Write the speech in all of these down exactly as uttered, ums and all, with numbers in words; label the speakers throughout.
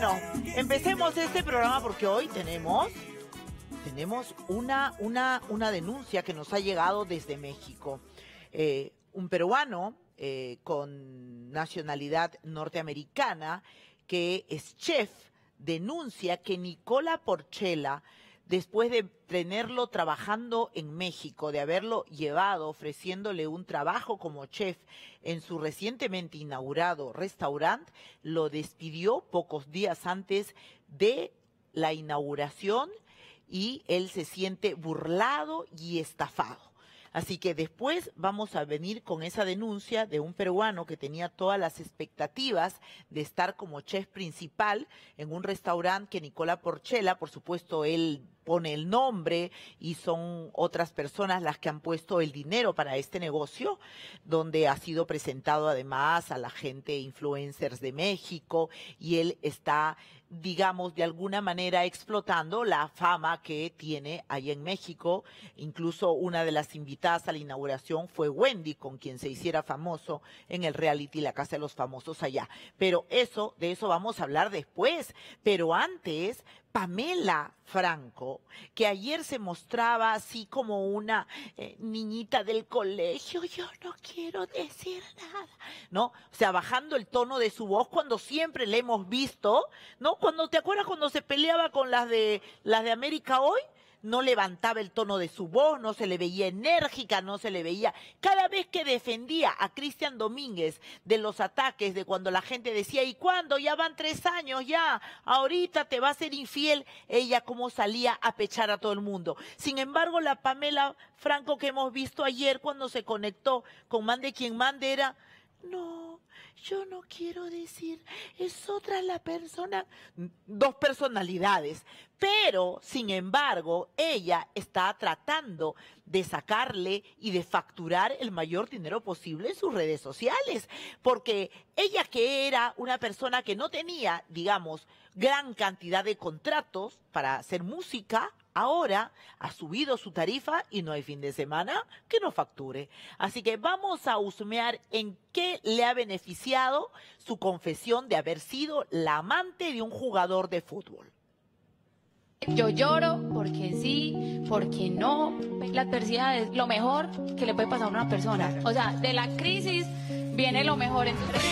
Speaker 1: Bueno, empecemos este programa porque hoy tenemos, tenemos una, una, una denuncia que nos ha llegado desde México. Eh, un peruano eh, con nacionalidad norteamericana que es chef denuncia que Nicola Porchela, después de tenerlo trabajando en México, de haberlo llevado, ofreciéndole un trabajo como chef en su recientemente inaugurado restaurante, lo despidió pocos días antes de la inauguración y él se siente burlado y estafado. Así que después vamos a venir con esa denuncia de un peruano que tenía todas las expectativas de estar como chef principal en un restaurante que Nicola Porchela, por supuesto, él pone el nombre y son otras personas las que han puesto el dinero para este negocio, donde ha sido presentado además a la gente influencers de México y él está, digamos, de alguna manera explotando la fama que tiene ahí en México. Incluso una de las invitadas a la inauguración fue Wendy, con quien se hiciera famoso en el reality La Casa de los Famosos allá. Pero eso, de eso vamos a hablar después. Pero antes, Pamela Franco, que ayer se mostraba así como una eh, niñita del colegio, yo no quiero decir nada, ¿no? O sea, bajando el tono de su voz cuando siempre le hemos visto, ¿no? Cuando, ¿te acuerdas cuando se peleaba con las de, las de América Hoy? No levantaba el tono de su voz, no se le veía enérgica, no se le veía. Cada vez que defendía a Cristian Domínguez de los ataques, de cuando la gente decía, ¿y cuándo? Ya van tres años, ya, ahorita te va a ser infiel, ella como salía a pechar a todo el mundo. Sin embargo, la Pamela Franco que hemos visto ayer cuando se conectó con Mande Quien Mande era, no, yo no quiero decir, es otra la persona, dos personalidades. Pero, sin embargo, ella está tratando de sacarle y de facturar el mayor dinero posible en sus redes sociales. Porque ella, que era una persona que no tenía, digamos, gran cantidad de contratos para hacer música, ahora ha subido su tarifa y no hay fin de semana que no facture. Así que vamos a husmear en qué le ha beneficiado su confesión de haber sido la amante de un jugador de fútbol.
Speaker 2: Yo lloro porque sí, porque no. La adversidad es lo mejor que le puede pasar a una persona. O sea, de la crisis viene lo mejor.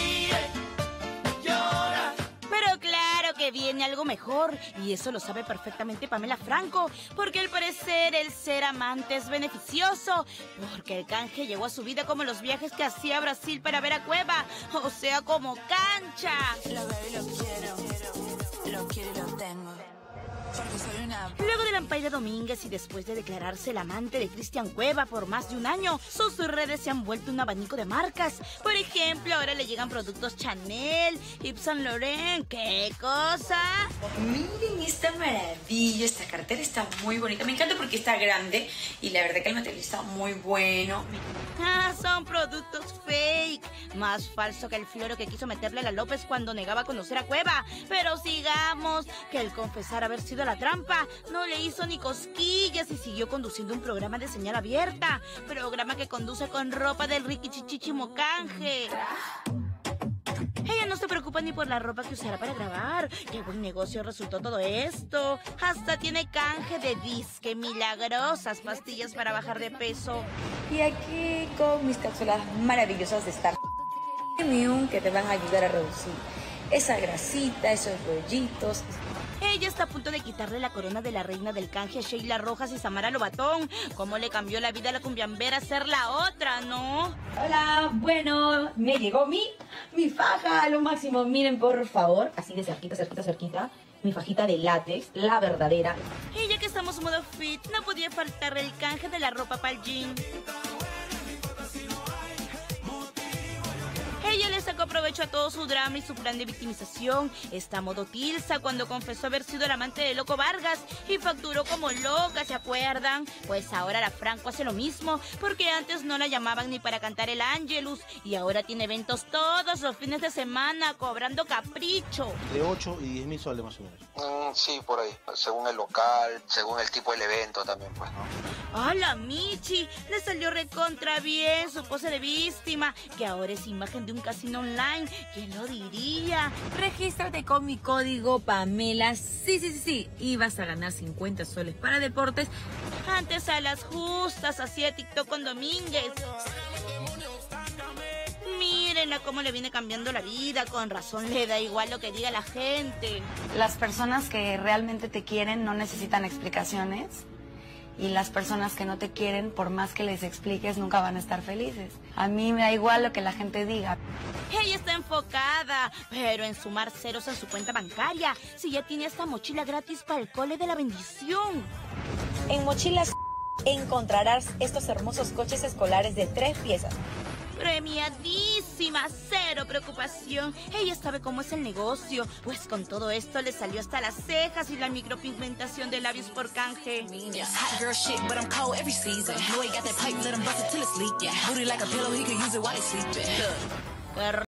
Speaker 3: Pero claro que viene algo mejor, y eso lo sabe perfectamente Pamela Franco, porque al parecer el ser amante es beneficioso, porque el canje llegó a su vida como los viajes que hacía a Brasil para ver a Cueva, o sea, como cancha.
Speaker 4: Lo veo y lo quiero, lo quiero y lo tengo.
Speaker 3: Luego de Lampaida Domínguez y después de declararse el amante de Cristian Cueva por más de un año, sus redes se han vuelto un abanico de marcas. Por ejemplo, ahora le llegan productos Chanel, Yves Saint Laurent. ¡Qué cosa!
Speaker 5: Miren esta maravilla, esta cartera está muy bonita. Me encanta porque está grande y la verdad que el material está muy bueno.
Speaker 3: Ah, son productos fake. Más falso que el floro que quiso meterle a la López cuando negaba conocer a Cueva. Pero sigamos, que el confesar haber sido la trampa no le hizo ni cosquillas y siguió conduciendo un programa de señal abierta, programa que conduce con ropa del riquichichichimo canje. Ella no se preocupa ni por la ropa que usará para grabar. Qué buen negocio resultó todo esto. Hasta tiene canje de disque milagrosas pastillas para bajar de peso.
Speaker 5: Y aquí con mis cápsulas maravillosas de Star Premium que te van a ayudar a reducir esa grasita, esos rollitos.
Speaker 3: Ella está a punto de quitarle la corona de la reina del canje a Sheila Rojas y Samara Lobatón. ¿Cómo le cambió la vida a la cumbiambera ser la otra, no?
Speaker 5: Hola, bueno, me llegó mi, mi faja a lo máximo. Miren, por favor, así de cerquita, cerquita, cerquita. Mi fajita de látex, la verdadera.
Speaker 3: Y ya que estamos en modo fit, no podía faltar el canje de la ropa para el jean. Ella le sacó provecho a todo su drama y su plan de victimización. Está a modo Tilsa cuando confesó haber sido el amante de Loco Vargas y facturó como loca, ¿se acuerdan? Pues ahora la Franco hace lo mismo, porque antes no la llamaban ni para cantar el Ángelus y ahora tiene eventos todos los fines de semana cobrando capricho.
Speaker 6: De ocho y diez mil soles más o menos.
Speaker 7: Mm, sí, por ahí. Según el local, según el tipo del evento también, pues, ¿no?
Speaker 3: ¡Ah, la Michi! Le salió recontra bien su pose de víctima, que ahora es imagen de un casino casino online. ¿Quién lo diría?
Speaker 5: Regístrate con mi código Pamela. Sí, sí, sí, sí. Y vas a ganar cincuenta soles para deportes.
Speaker 3: Antes a las justas hacía TikTok con Domínguez. Mírenla cómo le viene cambiando la vida. Con razón le da igual lo que diga la gente.
Speaker 8: Las personas que realmente te quieren no necesitan explicaciones. Y las personas que no te quieren, por más que les expliques, nunca van a estar felices. A mí me da igual lo que la gente diga.
Speaker 3: Ella está enfocada, pero en sumar ceros en su cuenta bancaria. Si ya tiene esta mochila gratis para el cole de la bendición.
Speaker 5: En Mochilas encontrarás estos hermosos coches escolares de tres piezas.
Speaker 3: Premiadísima, cero preocupación. Ella sabe cómo es el negocio, pues con todo esto le salió hasta las cejas y la micropigmentación de labios por canje. Qué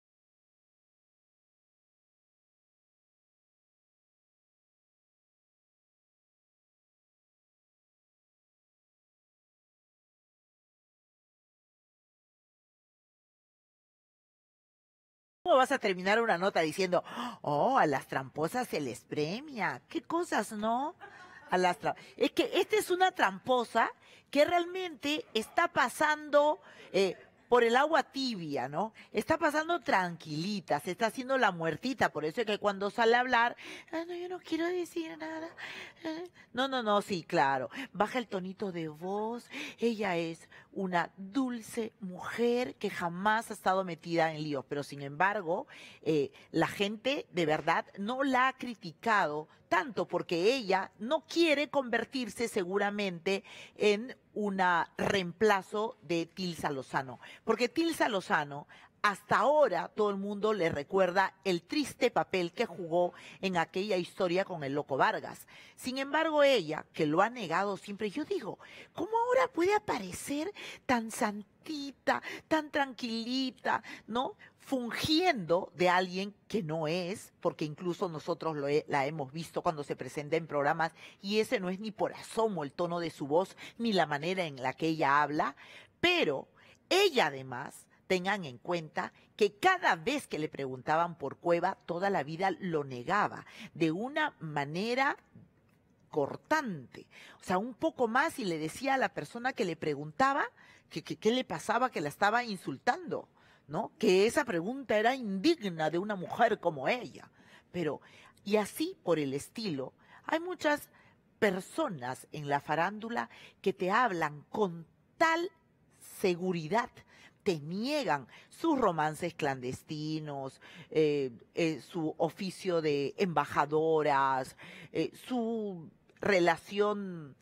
Speaker 1: ¿Cómo vas a terminar una nota diciendo, oh, a las tramposas se les premia? ¿Qué cosas, no? A las tra- es que esta es una tramposa que realmente está pasando eh, por el agua tibia, ¿no? Está pasando tranquilita, se está haciendo la muertita, por eso es que cuando sale a hablar, "Ah, no, yo no quiero decir nada". Eh, No, no, no, sí, claro. Baja el tonito de voz. Ella es una dulce mujer que jamás ha estado metida en líos, pero sin embargo, eh, la gente de verdad no la ha criticado tanto porque ella no quiere convertirse seguramente en una reemplazo de Tilsa Lozano, porque Tilsa Lozano hasta ahora todo el mundo le recuerda el triste papel que jugó en aquella historia con el Loco Vargas. Sin embargo, ella, que lo ha negado siempre, yo digo, ¿cómo ahora puede aparecer tan santita, tan tranquilita, ¿no? Fungiendo de alguien que no es, porque incluso nosotros lo he- la hemos visto cuando se presenta en programas y ese no es ni por asomo el tono de su voz ni la manera en la que ella habla, pero ella además, tengan en cuenta que cada vez que le preguntaban por Cueva, toda la vida lo negaba de una manera cortante. O sea, un poco más y le decía a la persona que le preguntaba que que- qué le pasaba, que la estaba insultando, ¿no? Que esa pregunta era indigna de una mujer como ella. Pero, y así por el estilo, hay muchas personas en la farándula que te hablan con tal seguridad, te niegan sus romances clandestinos, eh, eh, su oficio de embajadoras, eh, su relación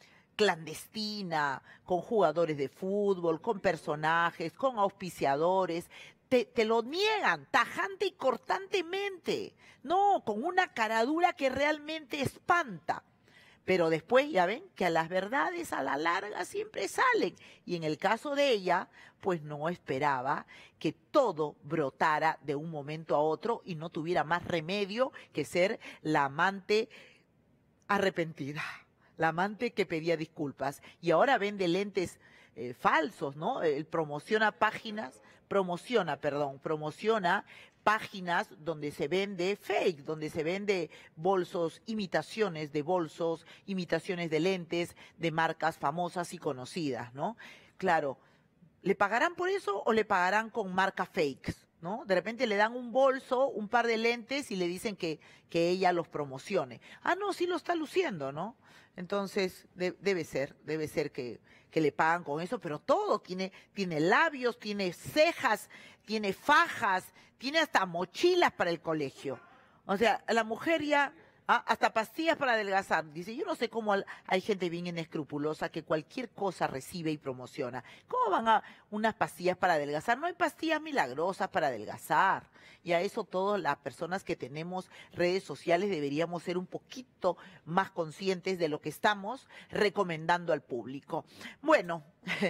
Speaker 1: clandestina con jugadores de fútbol, con personajes, con auspiciadores. Te, te lo niegan tajante y cortantemente, no, con una caradura que realmente espanta. Pero después ya ven que a las verdades a la larga siempre salen. Y en el caso de ella, pues no esperaba que todo brotara de un momento a otro y no tuviera más remedio que ser la amante arrepentida, la amante que pedía disculpas. Y ahora vende lentes eh, falsos, ¿no? Él promociona páginas, promociona, perdón, promociona páginas donde se vende fake, donde se vende bolsos, imitaciones de bolsos, imitaciones de lentes de marcas famosas y conocidas, ¿no? Claro, ¿le pagarán por eso o le pagarán con marcas fakes, ¿no? De repente le dan un bolso, un par de lentes y le dicen que, que ella los promocione. Ah, no, sí lo está luciendo, ¿no? Entonces, de- debe ser, debe ser que, que le pagan con eso, pero todo, tiene, tiene labios, tiene cejas, tiene fajas, tiene hasta mochilas para el colegio. O sea, la mujer ya, ah, hasta pastillas para adelgazar. Dice, yo no sé cómo al- hay gente bien inescrupulosa que cualquier cosa recibe y promociona. ¿Cómo van a unas pastillas para adelgazar? No hay pastillas milagrosas para adelgazar. Y a eso todas las personas que tenemos redes sociales deberíamos ser un poquito más conscientes de lo que estamos recomendando al público. Bueno.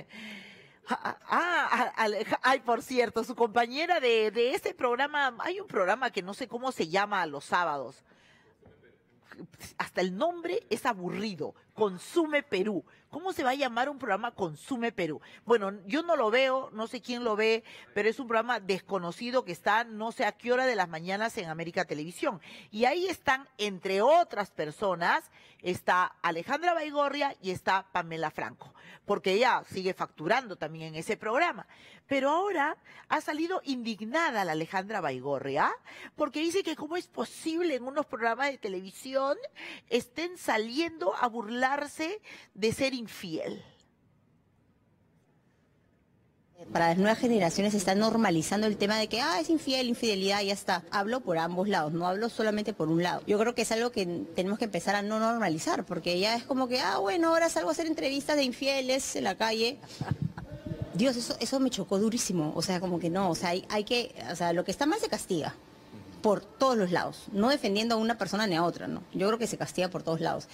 Speaker 1: Ah, ah, Aleja- ay, por cierto, su compañera de, de ese programa, hay un programa que no sé cómo se llama los sábados. Hasta el nombre es aburrido. Consume Perú. ¿Cómo se va a llamar un programa Consume Perú? Bueno, yo no lo veo, no sé quién lo ve, pero es un programa desconocido que está no sé a qué hora de las mañanas en América Televisión. Y ahí están, entre otras personas, está Alejandra Baigorria y está Pamela Franco, porque ella sigue facturando también en ese programa. Pero ahora ha salido indignada la Alejandra Baigorria, porque dice que cómo es posible en unos programas de televisión estén saliendo a burlarse de ser infiel.
Speaker 9: Para las nuevas generaciones se está normalizando el tema de que, ah, es infiel, infidelidad, ya está. Hablo por ambos lados, no hablo solamente por un lado. Yo creo que es algo que tenemos que empezar a no normalizar, porque ya es como que, ah, bueno, ahora salgo a hacer entrevistas de infieles en la calle. Dios, eso, eso me chocó durísimo, o sea, como que no, o sea, hay, hay que, o sea, lo que está mal se castiga, por todos los lados, no defendiendo a una persona ni a otra, ¿no? Yo creo que se castiga por todos lados.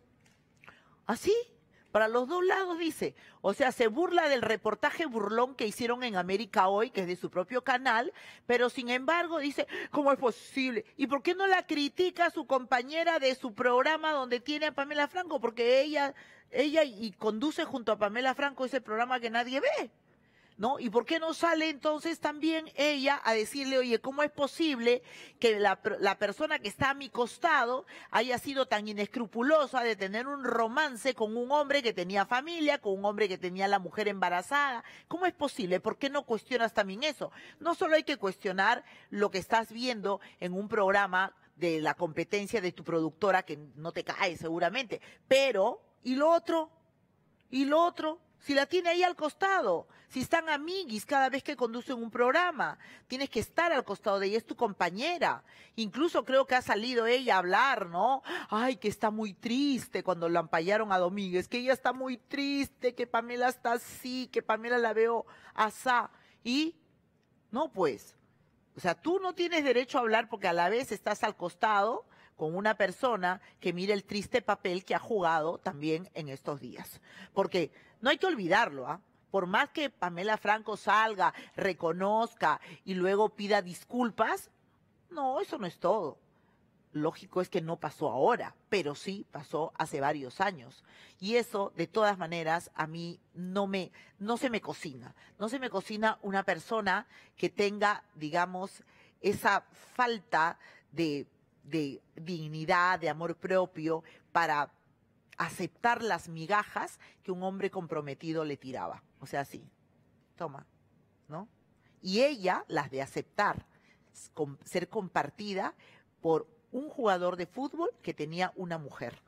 Speaker 1: ¿Así? Para los dos lados, dice. O sea, se burla del reportaje burlón que hicieron en América Hoy, que es de su propio canal, pero sin embargo dice, ¿cómo es posible? ¿Y por qué no la critica a su compañera de su programa donde tiene a Pamela Franco? Porque ella, ella y conduce junto a Pamela Franco ese programa que nadie ve, ¿no? ¿Y por qué no sale entonces también ella a decirle, oye, ¿cómo es posible que la, la persona que está a mi costado haya sido tan inescrupulosa de tener un romance con un hombre que tenía familia, con un hombre que tenía a la mujer embarazada? ¿Cómo es posible? ¿Por qué no cuestionas también eso? No solo hay que cuestionar lo que estás viendo en un programa de la competencia de tu productora, que no te cae seguramente, pero, ¿y lo otro? ¿Y lo otro? Si la tiene ahí al costado, si están amiguis cada vez que conducen un programa, tienes que estar al costado de ella, es tu compañera. Incluso creo que ha salido ella a hablar, ¿no? Ay, que está muy triste cuando la ampallaron a Domínguez, que ella está muy triste, que Pamela está así, que Pamela la veo asá. Y, no pues, o sea, tú no tienes derecho a hablar porque a la vez estás al costado con una persona que mira el triste papel que ha jugado también en estos días. Porque no hay que olvidarlo, ¿ah? Por más que Pamela Franco salga, reconozca y luego pida disculpas, no, eso no es todo. Lógico es que no pasó ahora, pero sí pasó hace varios años. Y eso, de todas maneras, a mí no me, no se me cocina. No se me cocina una persona que tenga, digamos, esa falta de de dignidad, de amor propio, para aceptar las migajas que un hombre comprometido le tiraba. O sea, sí, toma, ¿no? Y ella, las de aceptar, ser compartida por un jugador de fútbol que tenía una mujer.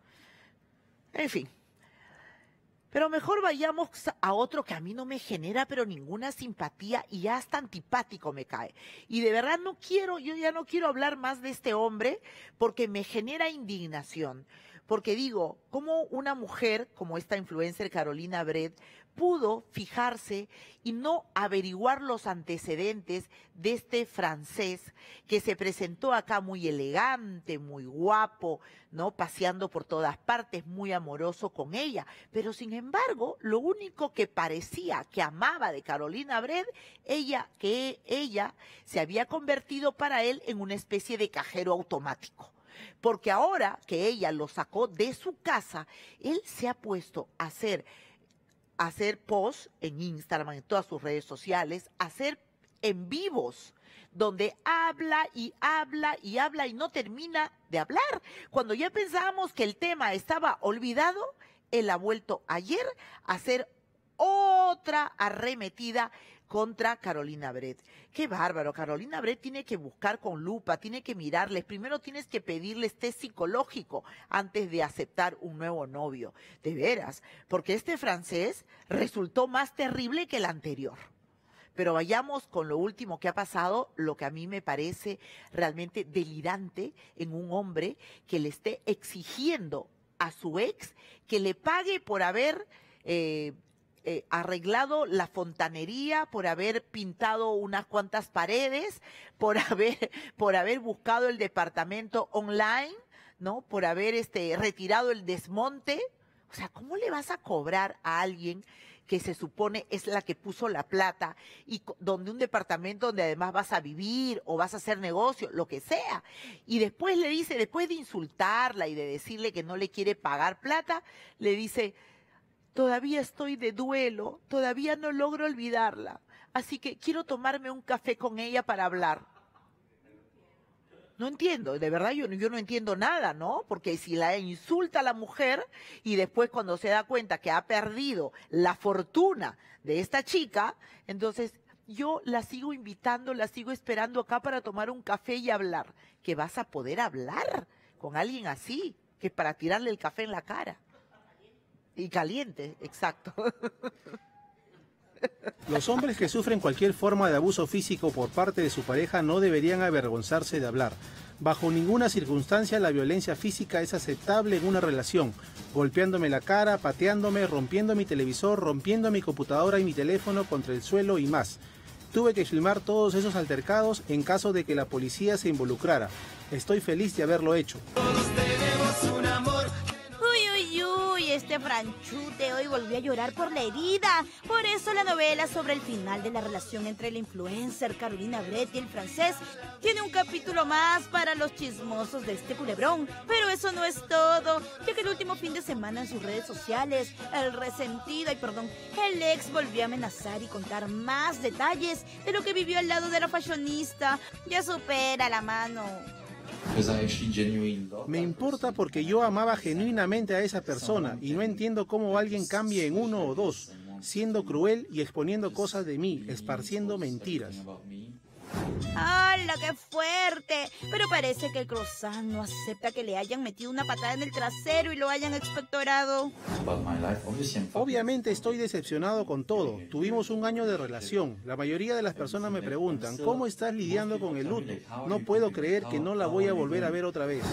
Speaker 1: En fin. Pero mejor vayamos a otro que a mí no me genera pero ninguna simpatía y ya hasta antipático me cae. Y de verdad no quiero, yo ya no quiero hablar más de este hombre porque me genera indignación. Porque digo, ¿cómo una mujer como esta influencer Carolina Bret pudo fijarse y no averiguar los antecedentes de este francés que se presentó acá muy elegante, muy guapo, ¿no? Paseando por todas partes, muy amoroso con ella. Pero sin embargo, lo único que parecía que amaba de Carolina Bret, ella, que ella se había convertido para él en una especie de cajero automático. Porque ahora que ella lo sacó de su casa, él se ha puesto a hacer, a hacer posts en Instagram, en todas sus redes sociales, a hacer en vivos, donde habla y habla y habla y no termina de hablar. Cuando ya pensábamos que el tema estaba olvidado, él ha vuelto ayer a hacer otra arremetida contra Carolina Bret. Qué bárbaro, Carolina Bret tiene que buscar con lupa, tiene que mirarles, primero tienes que pedirles test psicológico antes de aceptar un nuevo novio, de veras, porque este francés resultó más terrible que el anterior. Pero vayamos con lo último que ha pasado, lo que a mí me parece realmente delirante en un hombre que le esté exigiendo a su ex que le pague por haber eh, Eh, arreglado la fontanería, por haber pintado unas cuantas paredes, por haber, por haber buscado el departamento online, ¿no? Por haber este, retirado el desmonte. O sea, ¿cómo le vas a cobrar a alguien que se supone es la que puso la plata, y donde un departamento donde además vas a vivir o vas a hacer negocio, lo que sea. Y después le dice, después de insultarla y de decirle que no le quiere pagar plata, le dice, todavía estoy de duelo, todavía no logro olvidarla, así que quiero tomarme un café con ella para hablar. No entiendo, de verdad yo, yo no entiendo nada, ¿no? Porque si la insulta a la mujer y después cuando se da cuenta que ha perdido la fortuna de esta chica, entonces yo la sigo invitando, la sigo esperando acá para tomar un café y hablar. ¿Que vas a poder hablar con alguien así? Que para tirarle el café en la cara. Y caliente, exacto.
Speaker 6: Los hombres que sufren cualquier forma de abuso físico por parte de su pareja no deberían avergonzarse de hablar. Bajo ninguna circunstancia la violencia física es aceptable en una relación. Golpeándome la cara, pateándome, rompiendo mi televisor, rompiendo mi computadora y mi teléfono contra el suelo y más. Tuve que filmar todos esos altercados en caso de que la policía se involucrara. Estoy feliz de haberlo hecho.
Speaker 3: Todos tenemos un amor. Uy, uy, uy, este franchute hoy volvió a llorar por la herida. Por eso la novela sobre el final de la relación entre el influencer Carolina Bret y el francés tiene un capítulo más para los chismosos de este culebrón. Pero eso no es todo, ya que el último fin de semana en sus redes sociales, el resentido, ay perdón, el ex volvió a amenazar y contar más detalles de lo que vivió al lado de la fashionista. Ya supera la mano.
Speaker 6: Me importa porque yo amaba genuinamente a esa persona y no entiendo cómo alguien cambie en uno o dos, siendo cruel y exponiendo cosas de mí, esparciendo mentiras.
Speaker 3: ¡Hala, qué fuerte! Pero parece que el croissant no acepta que le hayan metido una patada en el trasero y lo hayan expectorado.
Speaker 6: Obviamente estoy decepcionado con todo. Tuvimos un año de relación. La mayoría de las personas me preguntan, ¿cómo estás lidiando con el luto? No puedo creer que no la voy a volver a ver otra vez.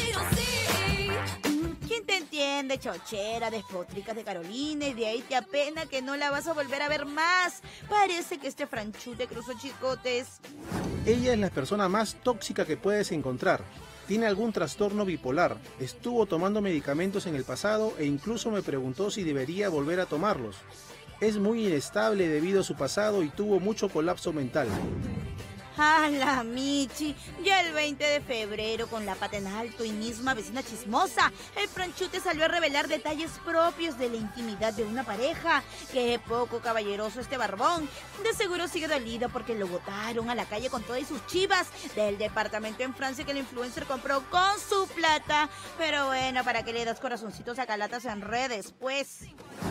Speaker 3: ¿Quién te entiende, chochera, despotrica de Carolina? Y de ahí te apena que no la vas a volver a ver más. Parece que este franchute cruzó chicotes.
Speaker 6: Ella es la persona más tóxica que puedes encontrar. Tiene algún trastorno bipolar. Estuvo tomando medicamentos en el pasado e incluso me preguntó si debería volver a tomarlos. Es muy inestable debido a su pasado y tuvo mucho colapso mental.
Speaker 3: ¡Ah, la Michi! Ya el veinte de febrero, con la pata en alto y misma vecina chismosa, el franchute salió a revelar detalles propios de la intimidad de una pareja. ¡Qué poco caballeroso este barbón! De seguro sigue dolido porque lo botaron a la calle con todas sus chivas del departamento en Francia que el influencer compró con su plata. Pero bueno, ¿para qué le das corazoncitos a calatas en redes, pues?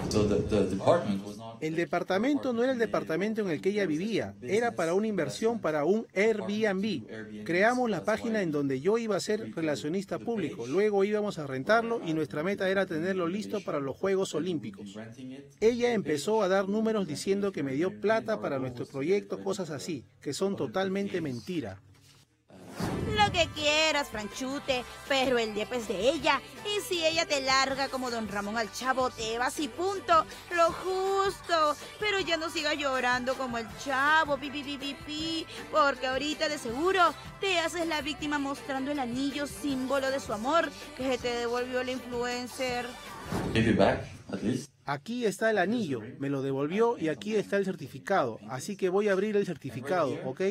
Speaker 6: El departamento no era el departamento en el que ella vivía, era para una inversión para un Airbnb. Creamos la página en donde yo iba a ser relacionista público, luego íbamos a rentarlo y nuestra meta era tenerlo listo para los Juegos Olímpicos. Ella empezó a dar números diciendo que me dio plata para nuestro proyecto, cosas así, que son totalmente mentira.
Speaker 3: Lo que quieras, franchute, pero el dep es de ella. Y si ella te larga como don Ramón al Chavo, te vas y punto. Lo justo. Pero ya no sigas llorando como el Chavo, pi, pi, pi, pi, pi, porque ahorita de seguro te haces la víctima mostrando el anillo símbolo de su amor que te devolvió el influencer.
Speaker 6: Aquí está el anillo, me lo devolvió y aquí está el certificado. Así que voy a abrir el certificado, ¿ok?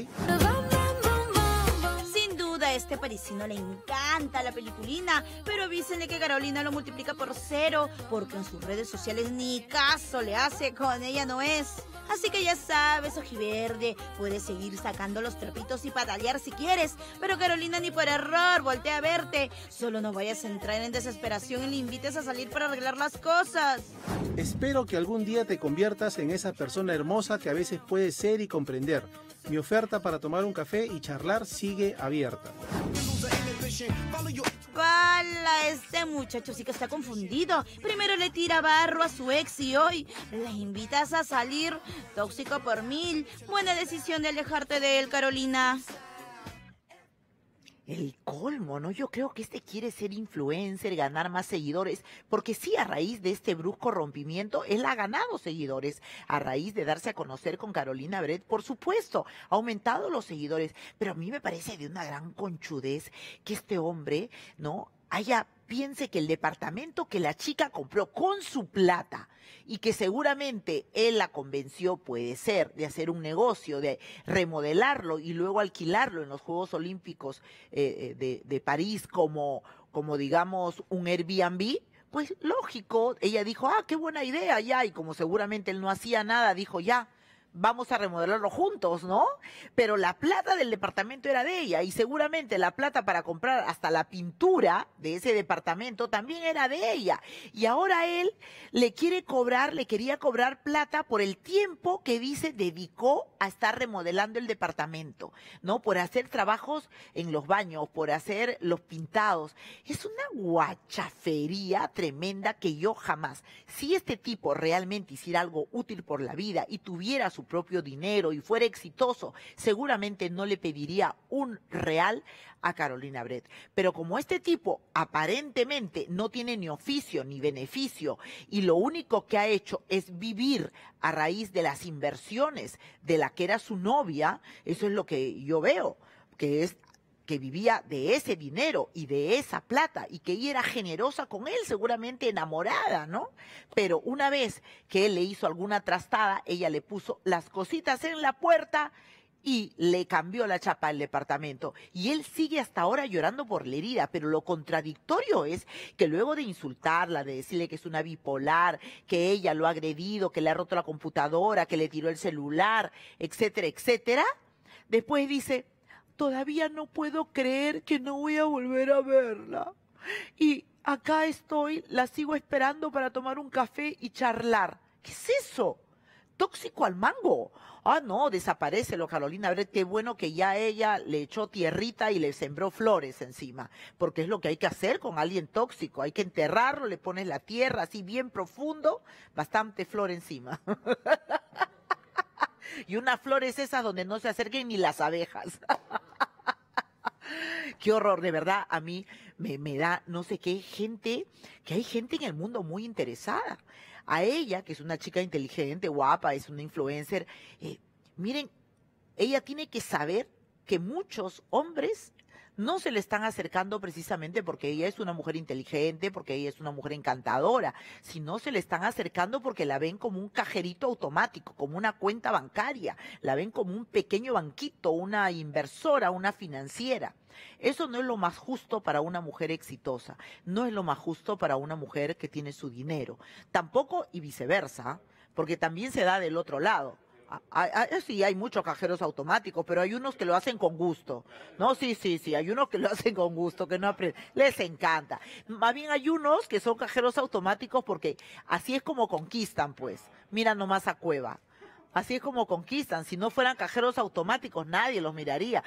Speaker 3: A este parisino le encanta la peliculina, pero avísenle que Carolina lo multiplica por cero, porque en sus redes sociales ni caso le hace, con ella no es. Así que ya sabes, ojiverde, puedes seguir sacando los trapitos y patalear si quieres, pero Carolina ni por error voltea a verte. Solo no vayas a entrar en desesperación y le invites a salir para arreglar las cosas.
Speaker 6: Espero que algún día te conviertas en esa persona hermosa que a veces puedes ser y comprender. Mi oferta para tomar un café y charlar sigue abierta.
Speaker 3: ¡Hala! Este muchacho sí que está confundido. Primero le tira barro a su ex y hoy le invitas a salir. Tóxico por mil. Buena decisión de alejarte de él, Carolina.
Speaker 1: El colmo, ¿no? Yo creo que este quiere ser influencer, ganar más seguidores, porque sí, a raíz de este brusco rompimiento, él ha ganado seguidores. A raíz de darse a conocer con Carolina Bret, por supuesto, ha aumentado los seguidores. Pero a mí me parece de una gran conchudez que este hombre, ¿no?, haya piense que el departamento que la chica compró con su plata y que seguramente él la convenció, puede ser, de hacer un negocio, de remodelarlo y luego alquilarlo en los Juegos Olímpicos eh, de, de París como, como, digamos, un Airbnb, pues lógico, ella dijo, ah, qué buena idea, ya, y como seguramente él no hacía nada, dijo, ya, vamos a remodelarlo juntos, ¿no? Pero la plata del departamento era de ella y seguramente la plata para comprar hasta la pintura de ese departamento también era de ella. Y ahora él le quiere cobrar, le quería cobrar plata por el tiempo que dice dedicó a estar remodelando el departamento, ¿no? Por hacer trabajos en los baños, por hacer los pintados. Es una guachafería tremenda que yo jamás, si este tipo realmente hiciera algo útil por la vida y tuviera su propio dinero y fuera exitoso, seguramente no le pediría un real a Carolina Bret. Pero como este tipo aparentemente no tiene ni oficio ni beneficio y lo único que ha hecho es vivir a raíz de las inversiones de la que era su novia, eso es lo que yo veo, que es que vivía de ese dinero y de esa plata y que ella era generosa con él, seguramente enamorada, ¿no? Pero una vez que él le hizo alguna trastada, ella le puso las cositas en la puerta y le cambió la chapa del departamento. Y él sigue hasta ahora llorando por la herida, pero lo contradictorio es que luego de insultarla, de decirle que es una bipolar, que ella lo ha agredido, que le ha roto la computadora, que le tiró el celular, etcétera, etcétera, después dice, todavía no puedo creer que no voy a volver a verla. Y acá estoy, la sigo esperando para tomar un café y charlar. ¿Qué es eso? ¿Tóxico al mango? Ah, no, desaparécelo, Carolina Bret. Qué bueno que ya ella le echó tierrita y le sembró flores encima. Porque es lo que hay que hacer con alguien tóxico. Hay que enterrarlo, le pones la tierra así bien profundo, bastante flor encima. Y unas flores esas donde no se acerquen ni las abejas. Qué horror, de verdad, a mí me, me da, no sé qué, gente, que hay gente en el mundo muy interesada. A ella, que es una chica inteligente, guapa, es una influencer, eh, miren, ella tiene que saber que muchos hombres no se le están acercando precisamente porque ella es una mujer inteligente, porque ella es una mujer encantadora, sino se le están acercando porque la ven como un cajerito automático, como una cuenta bancaria, la ven como un pequeño banquito, una inversora, una financiera. Eso no es lo más justo para una mujer exitosa, no es lo más justo para una mujer que tiene su dinero. Tampoco y viceversa, porque también se da del otro lado. Hay, hay, sí, hay muchos cajeros automáticos, pero hay unos que lo hacen con gusto. No, sí, sí, sí, hay unos que lo hacen con gusto, que no aprenden, les encanta. Más bien hay unos que son cajeros automáticos porque así es como conquistan, pues. Mira nomás a Cueva. Así es como conquistan. Si no fueran cajeros automáticos, nadie los miraría.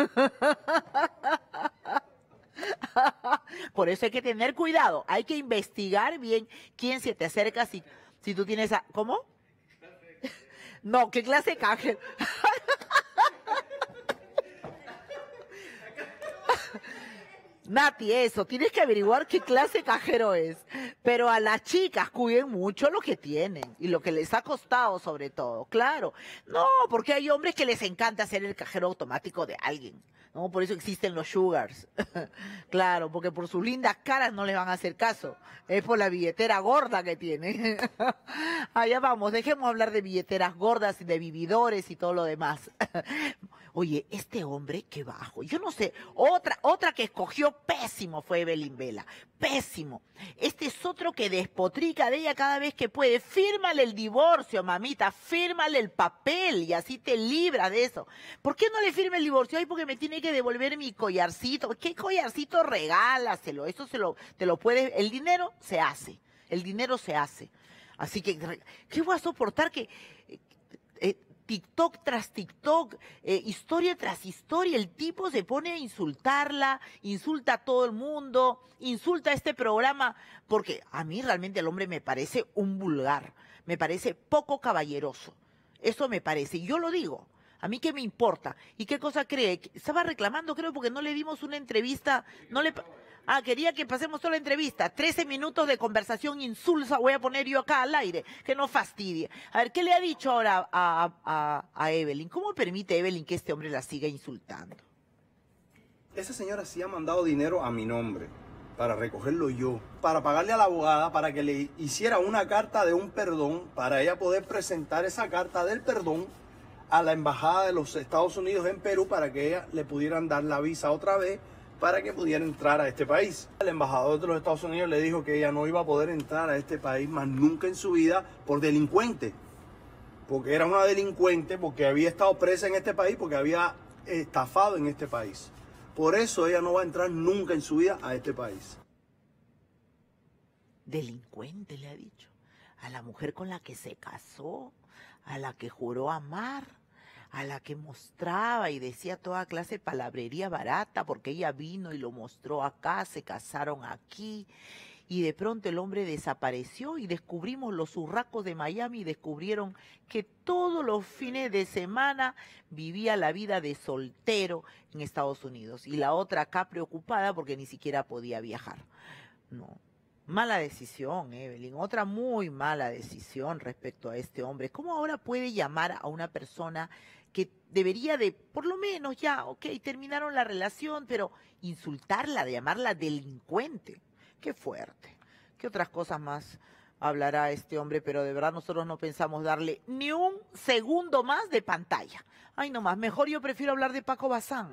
Speaker 1: Por eso hay que tener cuidado. Hay que investigar bien quién se te acerca si, si tú tienes a... ¿Cómo? No, ¿qué clase de cajero? Nati, eso, tienes que averiguar qué clase de cajero es. Pero a las chicas cuiden mucho lo que tienen y lo que les ha costado sobre todo, claro. No, porque hay hombres que les encanta ser el cajero automático de alguien, ¿no? Por eso existen los sugars. Claro, porque por sus lindas caras no les van a hacer caso. Es por la billetera gorda que tienen. Allá vamos, dejemos hablar de billeteras gordas y de vividores y todo lo demás. Oye, este hombre, qué bajo. Yo no sé, otra, otra que escogió pésimo fue Evelyn Vela. Pésimo. Este es otro que despotrica de ella cada vez que puede. Fírmale el divorcio, mamita, fírmale el papel y así te libras de eso. ¿Por qué no le firme el divorcio? Ay, porque me tiene que devolver mi collarcito. ¿Qué collarcito? Regálaselo. Eso se lo, te lo puedes, el dinero se hace. El dinero se hace. Así que, ¿qué voy a soportar que... Eh, TikTok tras TikTok, eh, historia tras historia, el tipo se pone a insultarla, insulta a todo el mundo, insulta a este programa, porque a mí realmente el hombre me parece un vulgar, me parece poco caballeroso, eso me parece, y yo lo digo, a mí qué me importa, y qué cosa cree, estaba reclamando creo porque no le dimos una entrevista, no le... Ah, quería que pasemos toda la entrevista. trece minutos de conversación insulsa voy a poner yo acá al aire. Que no fastidie. A ver, ¿qué le ha dicho ahora a, a, a Evelyn? ¿Cómo permite Evelyn que este hombre la siga insultando?
Speaker 10: Esa señora sí ha mandado dinero a mi nombre. para recogerlo yo, para pagarle a la abogada para que le hiciera una carta de un perdón, para ella poder presentar esa carta del perdón a la embajada de los Estados Unidos en Perú para que ella le pudieran dar la visa otra vez para que pudiera entrar a este país. El embajador de los Estados Unidos le dijo que ella no iba a poder entrar a este país más nunca en su vida por delincuente, porque era una delincuente, porque había estado presa en este país, porque había estafado en este país. Por eso ella no va a entrar nunca en su vida a este país.
Speaker 1: Delincuente, le ha dicho. A la mujer con la que se casó, a la que juró amar, a la que mostraba y decía toda clase de palabrería barata, porque ella vino y lo mostró acá, se casaron aquí, y de pronto el hombre desapareció y descubrimos los urracos de Miami y descubrieron que todos los fines de semana vivía la vida de soltero en Estados Unidos, y la otra acá preocupada porque ni siquiera podía viajar. No. Mala decisión, Evelyn, otra muy mala decisión respecto a este hombre. ¿Cómo ahora puede llamar a una persona que debería de, por lo menos ya, ok, terminaron la relación, pero insultarla, de llamarla delincuente? Qué fuerte. ¿Qué otras cosas más hablará este hombre? Pero de verdad nosotros no pensamos darle ni un segundo más de pantalla. Ay, no más, mejor yo prefiero hablar de Paco Bazán.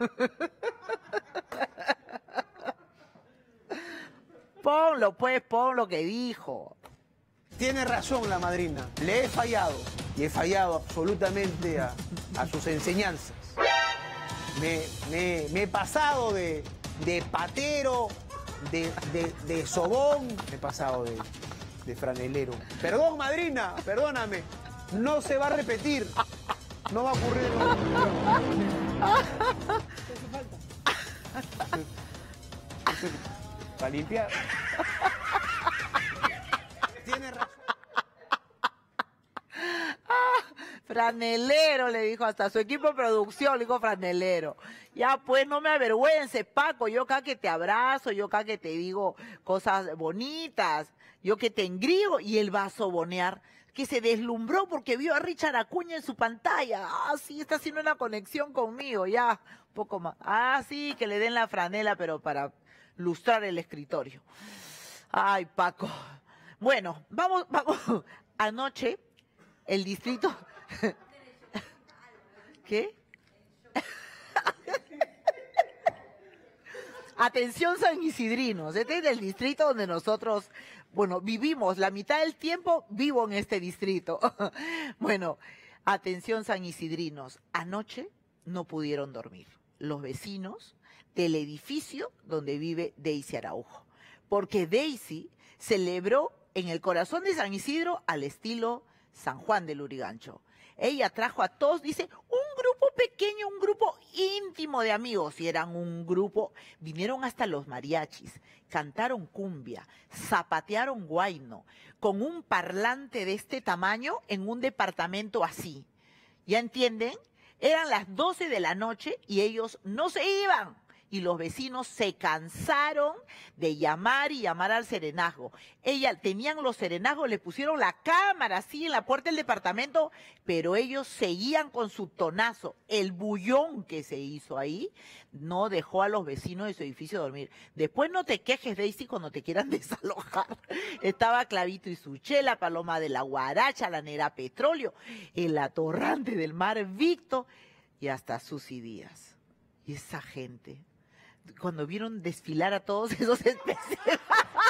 Speaker 1: Ponlo, pues, pon lo que dijo.
Speaker 11: Tiene razón la madrina, le he fallado, y he fallado absolutamente a, a sus enseñanzas. Me, me, me he pasado de, de patero, de, de, de sobón, me he pasado de, de franelero. Perdón, madrina, perdóname, no se va a repetir, no va a ocurrir. Para limpiar. Tiene razón.
Speaker 1: Franelero, le dijo, hasta su equipo de producción le dijo franelero. Ya pues, no me avergüences, Paco, yo acá que te abrazo, yo acá que te digo cosas bonitas, yo que te engrío, y él va a sobonear, que se deslumbró porque vio a Richard Acuña en su pantalla. Ah, sí, está haciendo una conexión conmigo, ya, un poco más. Ah, sí, que le den la franela, pero para lustrar el escritorio. Ay, Paco. Bueno, vamos, vamos. Anoche, el distrito... ¿Qué? Atención, San Isidrinos. Este es el distrito donde nosotros, bueno, vivimos. La mitad del tiempo vivo en este distrito. Bueno, atención, San Isidrinos. Anoche no pudieron dormir los vecinos del edificio donde vive Daisy Araujo, porque Daisy celebró en el corazón de San Isidro al estilo San Juan del Lurigancho. Ella trajo a todos, dice, un grupo pequeño, un grupo íntimo de amigos, y eran un grupo, vinieron hasta los mariachis, cantaron cumbia, zapatearon guayno, con un parlante de este tamaño en un departamento así. ¿Ya entienden? Eran las doce de la noche y ellos no se iban. Y los vecinos se cansaron de llamar y llamar al serenazgo. Ella, tenían los serenazgos, le pusieron la cámara así en la puerta del departamento, pero ellos seguían con su tonazo. El bullón que se hizo ahí no dejó a los vecinos de su edificio dormir. Después no te quejes, Daisy, cuando te quieran desalojar. Estaba Clavito y su chela, Paloma de la Guaracha, la Nera Petróleo, el atorrante del Mar Victo y hasta Susy Díaz. Y esa gente, cuando vieron desfilar a todos esos especies.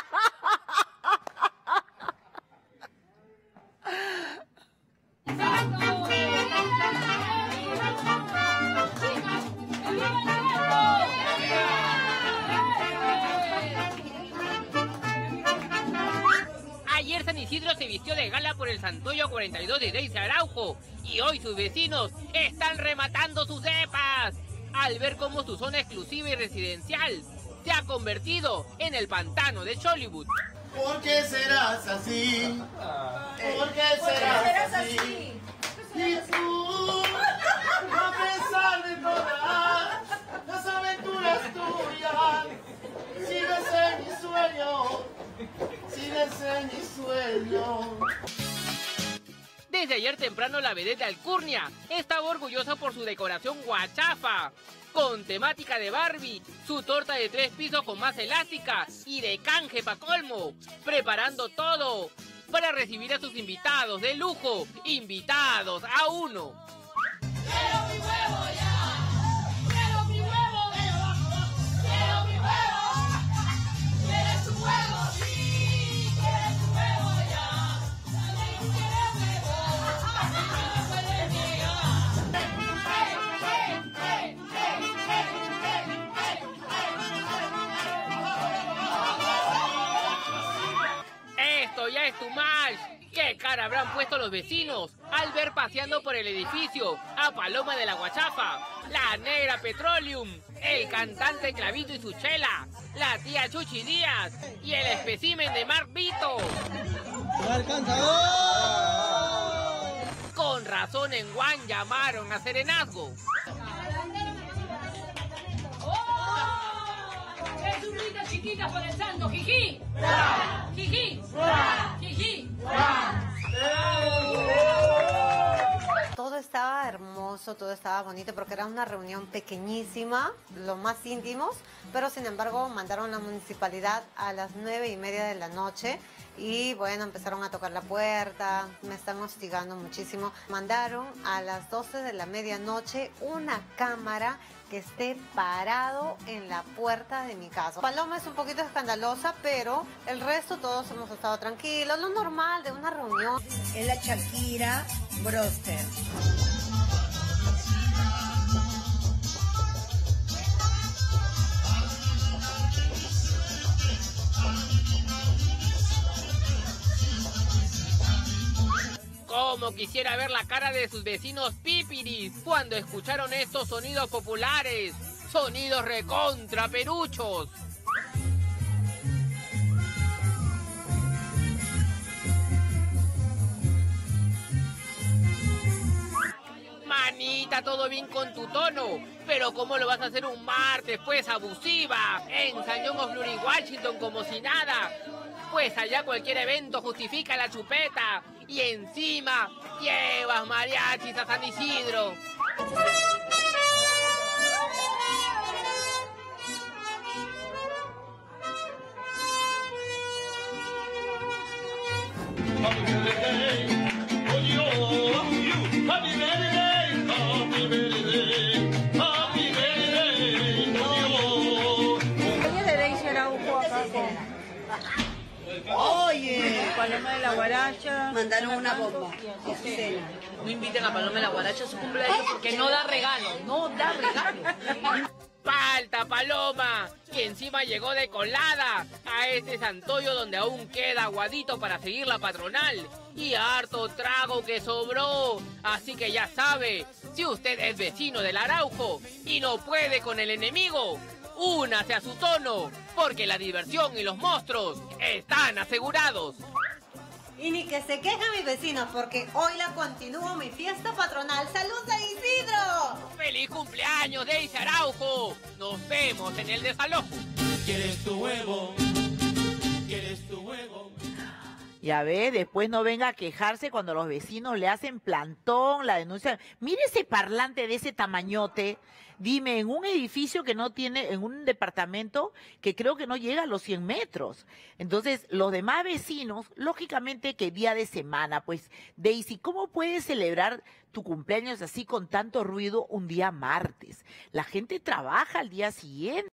Speaker 12: Ayer San Isidro se vistió de gala por el Santoyo cuarenta y dos de Daisy Araujo, y hoy sus vecinos están rematando sus cepas al ver cómo su zona exclusiva y residencial se ha convertido en el pantano de Chollywood.
Speaker 13: ¿Por qué serás así? ¿Por qué serás así? Y tú, a pesar de todas las aventuras tuyas, sigues en mi sueño, sigues en mi sueño.
Speaker 12: Desde ayer temprano la vedette de Alcurnia estaba orgullosa por su decoración guachafa, con temática de Barbie, su torta de tres pisos con más elástica y de canje pa' colmo, preparando todo para recibir a sus invitados de lujo, invitados a uno.
Speaker 13: ¡Quiero mi huevo ya! ¡Quiero mi huevo! ¡Quiero mi huevo! ¿Quieres tu huevo? Sí, ¿quieres tu huevo ya? ¿Quién quiere huevo? No puedes negar. ¡Hey, hey, hey, hey, hey,
Speaker 12: Esto ya es too much. ¿Qué cara habrán puesto los vecinos al ver paseando por el edificio a Paloma de la Guachafa, la Negra Petroleum, el cantante Clavito y su chela, la tía Chuchi Díaz y el espécimen de Mark Vito? Con razón en Guan llamaron a serenazgo.
Speaker 13: ¡Es un grito chiquita por el santo! ¡Jiji! ¡Jiji! ¡Jiji!
Speaker 14: Todo estaba hermoso, todo estaba bonito porque era una reunión pequeñísima, los más íntimos, pero sin embargo mandaron a la municipalidad a las nueve y media de la noche y bueno, empezaron a tocar la puerta, me están hostigando muchísimo. Mandaron a las doce de la medianoche una cámara que esté parado en la puerta de mi casa. Paloma es un poquito escandalosa, pero el resto todos hemos estado tranquilos, lo normal de una reunión.
Speaker 15: Es la Shakira Broster.
Speaker 12: Como quisiera ver la cara de sus vecinos pípiris cuando escucharon estos sonidos populares, sonidos recontra peruchos. Manita, todo bien con tu tono, pero ¿cómo lo vas a hacer un martes, pues, abusiva? En San John of Glory, Washington, como si nada. Pues allá cualquier evento justifica la chupeta. Y encima llevas mariachis a San Isidro.
Speaker 15: Oye, Paloma de la Guaracha. Mandaron una bomba.
Speaker 16: No inviten a Paloma de la Guaracha a su cumpleaños porque no da regalo, no da regalo.
Speaker 12: ¡Falta, Paloma! Que encima llegó de colada a este santoyo donde aún queda aguadito para seguir la patronal. Y harto trago que sobró. Así que ya sabe, si usted es vecino del Araujo y no puede con el enemigo, únase a su tono, porque la diversión y los monstruos están asegurados.
Speaker 14: Y ni que se quejen mis vecinos, porque hoy la continúo mi fiesta patronal. ¡Salud, San Isidro!
Speaker 12: ¡Feliz cumpleaños, Daisy Araujo! Nos vemos en el desalojo.
Speaker 13: ¿Quieres tu huevo? ¿Quieres tu huevo?
Speaker 1: Ya ve, después no venga a quejarse cuando los vecinos le hacen plantón, la denuncia. Mire ese parlante de ese tamañote. Dime, en un edificio que no tiene, en un departamento que creo que no llega a los cien metros. Entonces, los demás vecinos, lógicamente que día de semana, pues, Daisy, ¿cómo puedes celebrar tu cumpleaños así con tanto ruido un día martes? La gente trabaja al día siguiente.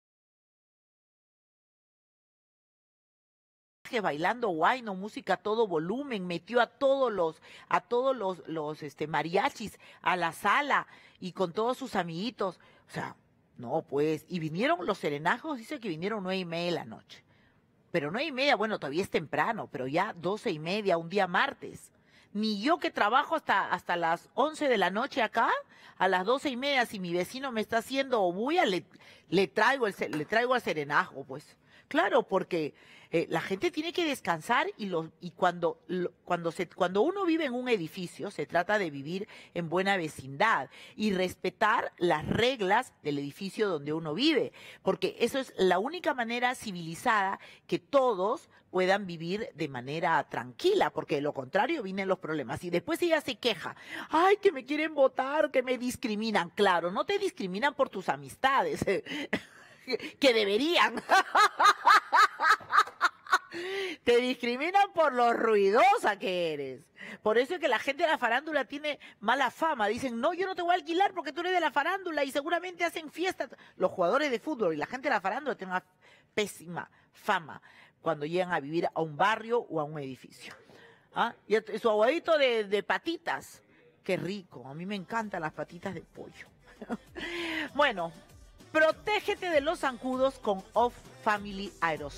Speaker 1: Bailando guayno, música a todo volumen, metió a todos los, a todos los, los este, mariachis a la sala y con todos sus amiguitos. O sea, no pues, y vinieron los serenajos, dice que vinieron nueve y media de la noche. Pero nueve y media, bueno, todavía es temprano, pero ya doce y media, un día martes. Ni yo que trabajo hasta, hasta las once de la noche acá, a las doce y media, si mi vecino me está haciendo bulla, le, le traigo el, le traigo al serenajo, pues. Claro. claro, porque eh, la gente tiene que descansar y, lo, y cuando, lo, cuando, se, cuando uno vive en un edificio, se trata de vivir en buena vecindad y respetar las reglas del edificio donde uno vive, porque eso es la única manera civilizada que todos puedan vivir de manera tranquila, porque de lo contrario vienen los problemas. Y después ella se queja, ay, que me quieren votar, que me discriminan. Claro, no te discriminan por tus amistades, que deberían. Te discriminan por lo ruidosa que eres. Por eso es que la gente de la farándula tiene mala fama. Dicen, no, yo no te voy a alquilar porque tú eres de la farándula y seguramente hacen fiestas. Los jugadores de fútbol y la gente de la farándula tienen una pésima fama cuando llegan a vivir a un barrio o a un edificio. ¿Ah? Y su aguadito de, de patitas, qué rico. A mí me encantan las patitas de pollo. Bueno, protégete de los zancudos con Off Family Aerosol.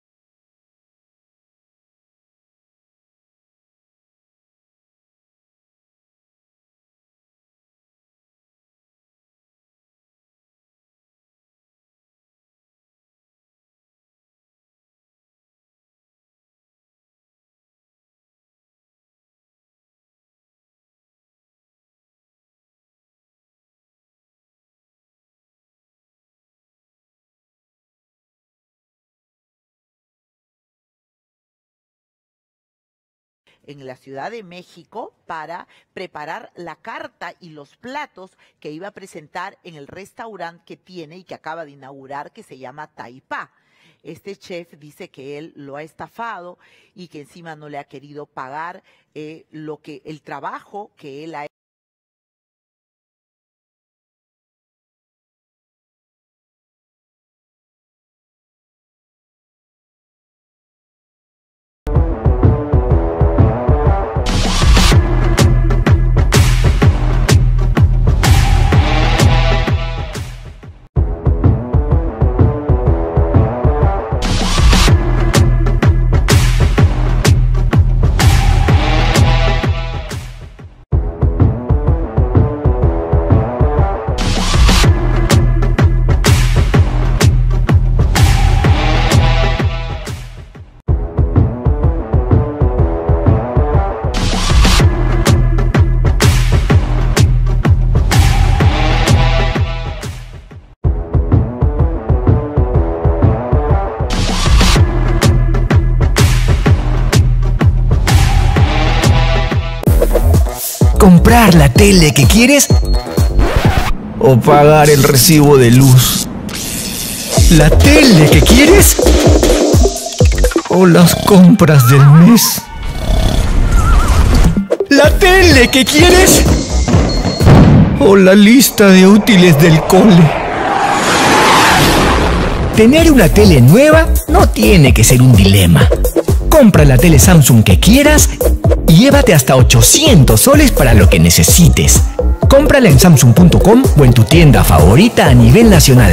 Speaker 1: En la Ciudad de México para preparar la carta y los platos que iba a presentar en el restaurante que tiene y que acaba de inaugurar, que se llama Taipá. Este chef dice que él lo ha estafado y que encima no le ha querido pagar eh, lo que el trabajo que él ha hecho.
Speaker 17: ¿Comprar la tele que quieres o pagar el recibo de luz? ¿La tele que quieres o las compras del mes? ¿La tele que quieres o la lista de útiles del cole? Tener una tele nueva no tiene que ser un dilema. Compra la tele Samsung que quieras y llévate hasta ochocientos soles para lo que necesites. Cómprala en samsung punto com o en tu tienda favorita a nivel nacional.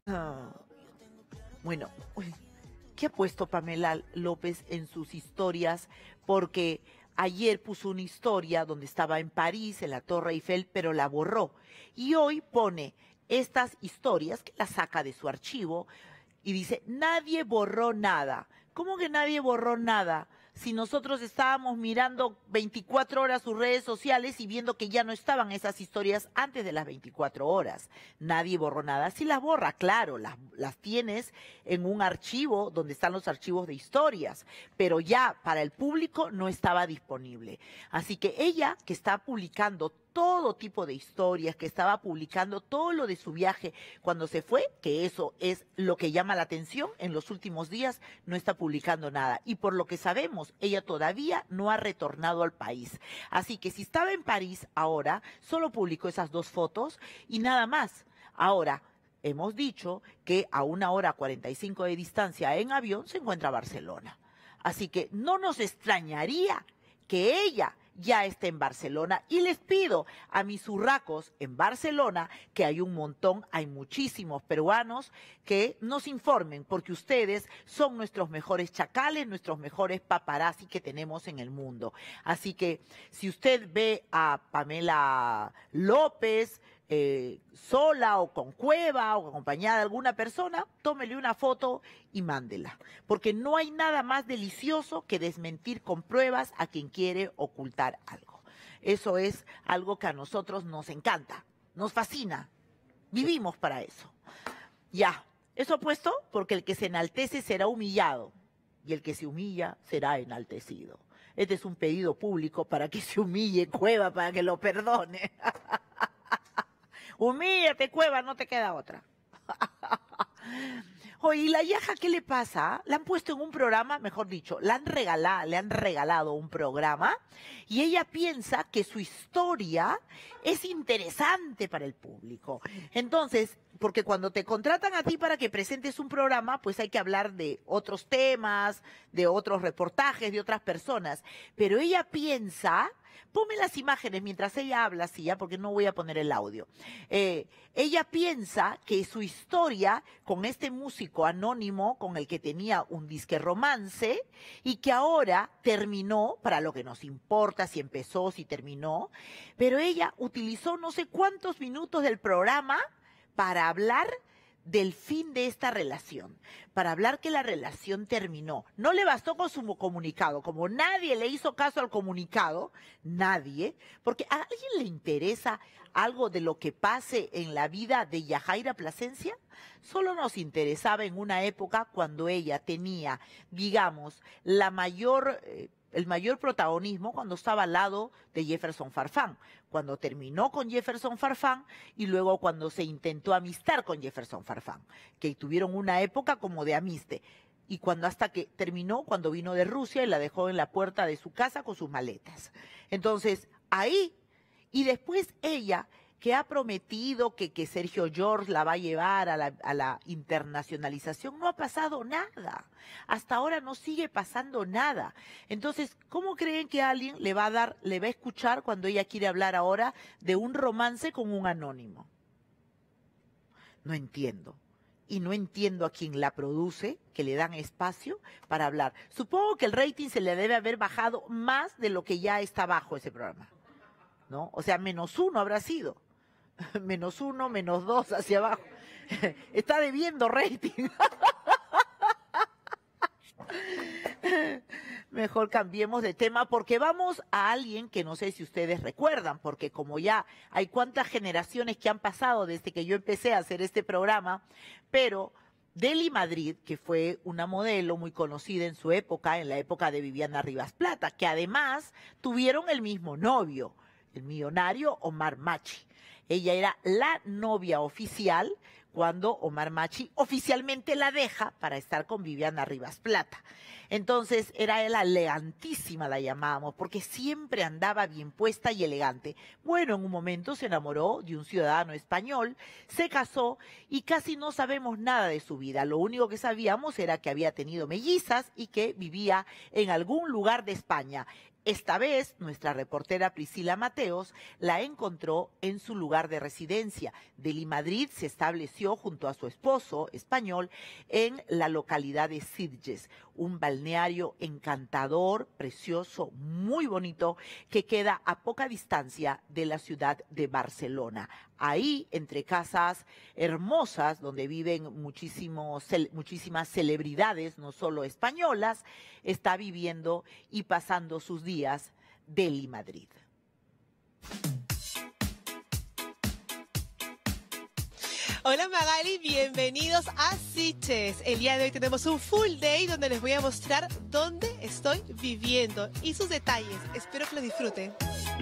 Speaker 1: Ah, bueno, ¿qué ha puesto Pamela López en sus historias? Porque ayer puso una historia donde estaba en París, en la Torre Eiffel, pero la borró. Y hoy pone estas historias que las saca de su archivo y dice, nadie borró nada. ¿Cómo que nadie borró nada? Si nosotros estábamos mirando veinticuatro horas sus redes sociales y viendo que ya no estaban esas historias antes de las veinticuatro horas. Nadie borró nada. Sí las borra, claro, las, las tienes en un archivo donde están los archivos de historias, pero ya para el público no estaba disponible. Así que ella, que está publicando todo tipo de historias, que estaba publicando todo lo de su viaje cuando se fue, que eso es lo que llama la atención, en los últimos días no está publicando nada. Y por lo que sabemos, ella todavía no ha retornado al país. Así que si estaba en París ahora, solo publicó esas dos fotos y nada más. Ahora, hemos dicho que a una hora cuarenta y cinco de distancia en avión se encuentra Barcelona. Así que no nos extrañaría que ella ya está en Barcelona, y les pido a mis urracos en Barcelona, que hay un montón, hay muchísimos peruanos, que nos informen, porque ustedes son nuestros mejores chacales, nuestros mejores paparazzi que tenemos en el mundo. Así que si usted ve a Pamela López eh, sola o con Cueva o acompañada de alguna persona, tómele una foto y mándela, porque no hay nada más delicioso que desmentir con pruebas a quien quiere ocultar algo. Eso es algo que a nosotros nos encanta, nos fascina, vivimos para eso. Ya, eso puesto porque el que se enaltece será humillado y el que se humilla será enaltecido. Este es un pedido público para que se humille Cueva, para que lo perdone. Humíllate, Cueva, no te queda otra. Oye, ¿y la Yaja qué le pasa? La han puesto en un programa, mejor dicho, la han regalado, le han regalado un programa y ella piensa que su historia es interesante para el público. Entonces, porque cuando te contratan a ti para que presentes un programa, pues hay que hablar de otros temas, de otros reportajes, de otras personas. Pero ella piensa... Ponme las imágenes mientras ella habla, sí, ya, porque no voy a poner el audio. Eh, ella piensa que su historia con este músico anónimo con el que tenía un disque romance y que ahora terminó, para lo que nos importa si empezó, si terminó, pero ella utilizó no sé cuántos minutos del programa para hablar del fin de esta relación, para hablar que la relación terminó. No le bastó con su comunicado, como nadie le hizo caso al comunicado, nadie, porque ¿a alguien le interesa algo de lo que pase en la vida de Yajaira Plasencia? Solo nos interesaba en una época cuando ella tenía, digamos, la mayor... Eh, el mayor protagonismo cuando estaba al lado de Jefferson Farfán, cuando terminó con Jefferson Farfán y luego cuando se intentó amistar con Jefferson Farfán, que tuvieron una época como de amiste, y cuando hasta que terminó cuando vino de Rusia y la dejó en la puerta de su casa con sus maletas. Entonces, ahí, y después ella... que ha prometido que, que Sergio George la va a llevar a la, a la internacionalización, no ha pasado nada. Hasta ahora no sigue pasando nada. Entonces, ¿cómo creen que alguien le va a dar, le va a escuchar cuando ella quiere hablar ahora de un romance con un anónimo? No entiendo. Y no entiendo a quien la produce, que le dan espacio para hablar. Supongo que el rating se le debe haber bajado más de lo que ya está bajo ese programa, ¿no? O sea, menos uno habrá sido. Menos uno, menos dos, hacia abajo. Está debiendo rating. Mejor cambiemos de tema porque vamos a alguien que no sé si ustedes recuerdan, porque como ya hay cuantas generaciones que han pasado desde que yo empecé a hacer este programa, pero Deli Madrid, que fue una modelo muy conocida en su época, en la época de Viviana Rivas Plata, que además tuvieron el mismo novio, el millonario Omar Machi. Ella era la novia oficial cuando Omar Machi oficialmente la deja para estar con Viviana Rivas Plata. Entonces era la elegantísima, la llamábamos, porque siempre andaba bien puesta y elegante. Bueno, en un momento se enamoró de un ciudadano español, se casó y casi no sabemos nada de su vida. Lo único que sabíamos era que había tenido mellizas y que vivía en algún lugar de España. Esta vez, nuestra reportera Priscila Mateos la encontró en su lugar de residencia. Delimadrid se estableció junto a su esposo español en la localidad de Sitges, un balneario encantador, precioso, muy bonito, que queda a poca distancia de la ciudad de Barcelona. Ahí, entre casas hermosas, donde viven muchísimos, muchísimas celebridades, no solo españolas, está viviendo y pasando sus días Delimadrid.
Speaker 18: Hola Magali, bienvenidos a Sitges. El día de hoy tenemos un full day donde les voy a mostrar dónde estoy viviendo y sus detalles. Espero que lo disfruten.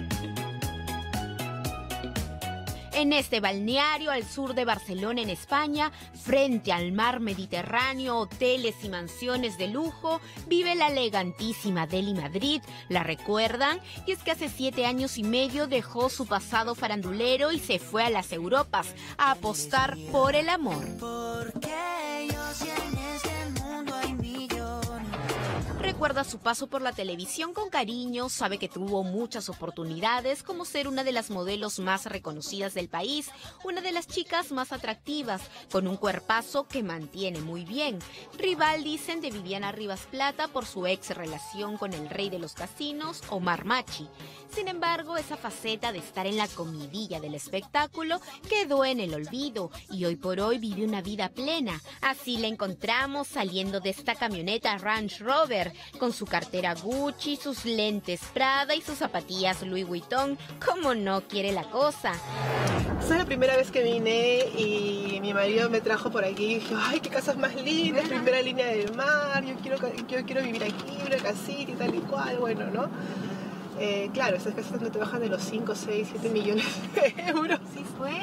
Speaker 19: En este balneario al sur de Barcelona, en España, frente al mar Mediterráneo, hoteles y mansiones de lujo, vive la elegantísima Delimadrid. ¿La recuerdan? Y es que hace siete años y medio dejó su pasado farandulero y se fue a las Europas a apostar por el amor. Porque yo si en este mundo hay millones. Recuerda su paso por la televisión con cariño, sabe que tuvo muchas oportunidades como ser una de las modelos más reconocidas del país, una de las chicas más atractivas, con un cuerpazo que mantiene muy bien. Rival, dicen, de Viviana Rivas Plata por su ex relación con el rey de los casinos, Omar Machi. Sin embargo, esa faceta de estar en la comidilla del espectáculo quedó en el olvido y hoy por hoy vive una vida plena. Así la encontramos saliendo de esta camioneta Range Rover, con su cartera Gucci, sus lentes Prada y sus zapatillas Louis Vuitton, como no quiere la cosa.
Speaker 18: Esa es la primera vez que vine y mi marido me trajo por aquí y dije, ay, qué casas más lindas, primera línea del mar, yo quiero, yo quiero vivir aquí, una casita y tal y cual, bueno, ¿no? Eh, claro, esas casitas no te bajan de los cinco, seis, siete millones de euros.
Speaker 19: Sí fue.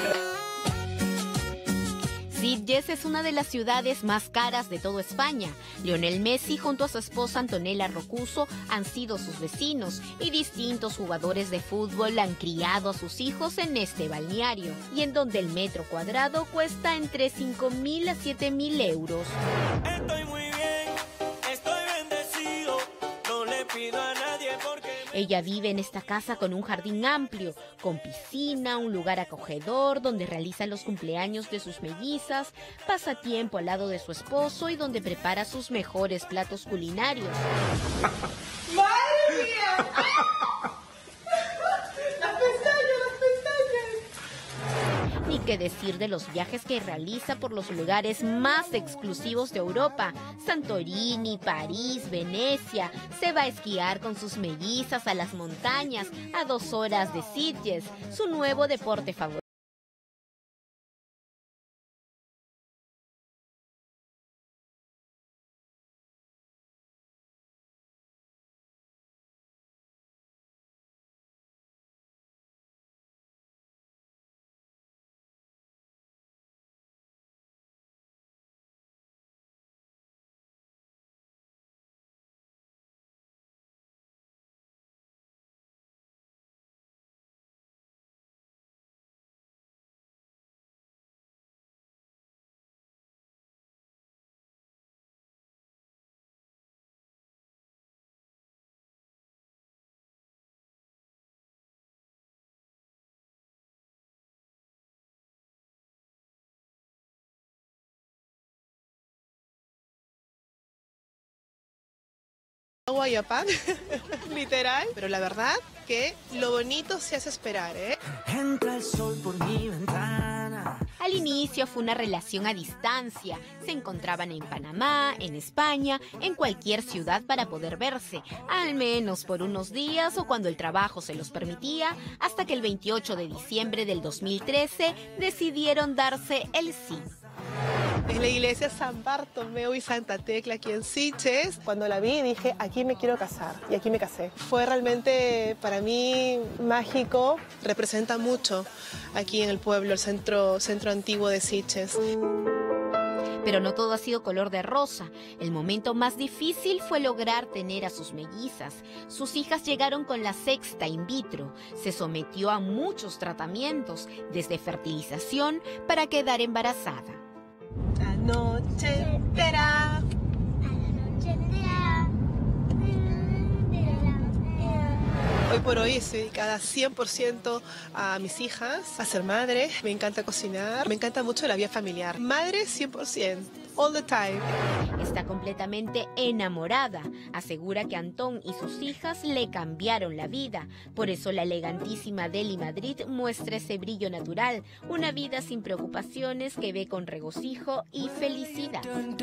Speaker 19: Sitges es una de las ciudades más caras de toda España. Lionel Messi junto a su esposa Antonella Rocuso han sido sus vecinos y distintos jugadores de fútbol han criado a sus hijos en este balneario y en donde el metro cuadrado cuesta entre cinco mil a siete mil euros. Estoy muy bien, estoy bendecido, no le pido a nadie porque... Ella vive en esta casa con un jardín amplio, con piscina, un lugar acogedor donde realiza los cumpleaños de sus mellizas, pasa tiempo al lado de su esposo y donde prepara sus mejores platos culinarios.
Speaker 18: ¡Madre mía! ¡Las pestañas, las pestañas!
Speaker 19: Ni qué decir de los viajes que realiza por los lugares más exclusivos de Europa, Santorini, París, Venecia. Se va a esquiar con sus mellizas a las montañas, a dos horas de Sitges, su nuevo deporte favorito.
Speaker 18: Guayapán, literal, pero la verdad que lo bonito se hace esperar, ¿eh?
Speaker 19: Entra el sol por mi ventana. Al inicio fue una relación a distancia. Se encontraban en Panamá, en España, en cualquier ciudad para poder verse, al menos por unos días o cuando el trabajo se los permitía, hasta que el veintiocho de diciembre del dos mil trece decidieron darse el sí.
Speaker 18: En la iglesia San Bartomeu y Santa Tecla aquí en Sitges. Cuando la vi dije, aquí me quiero casar, y aquí me casé. Fue realmente para mí mágico, representa mucho aquí en el pueblo, el centro, centro antiguo de Sitges.
Speaker 19: Pero no todo ha sido color de rosa. El momento más difícil fue lograr tener a sus mellizas. Sus hijas llegaron con la sexta in vitro. Se sometió a muchos tratamientos, desde fertilización para quedar embarazada.
Speaker 18: La noche entera. Hoy por hoy estoy dedicada cien por ciento a mis hijas, a ser madre. Me encanta cocinar, me encanta mucho la vida familiar. Madre cien por ciento, all the time.
Speaker 19: Está completamente enamorada. Asegura que Antón y sus hijas le cambiaron la vida. Por eso la elegantísima Deli Madrid muestra ese brillo natural, una vida sin preocupaciones que ve con regocijo y felicidad.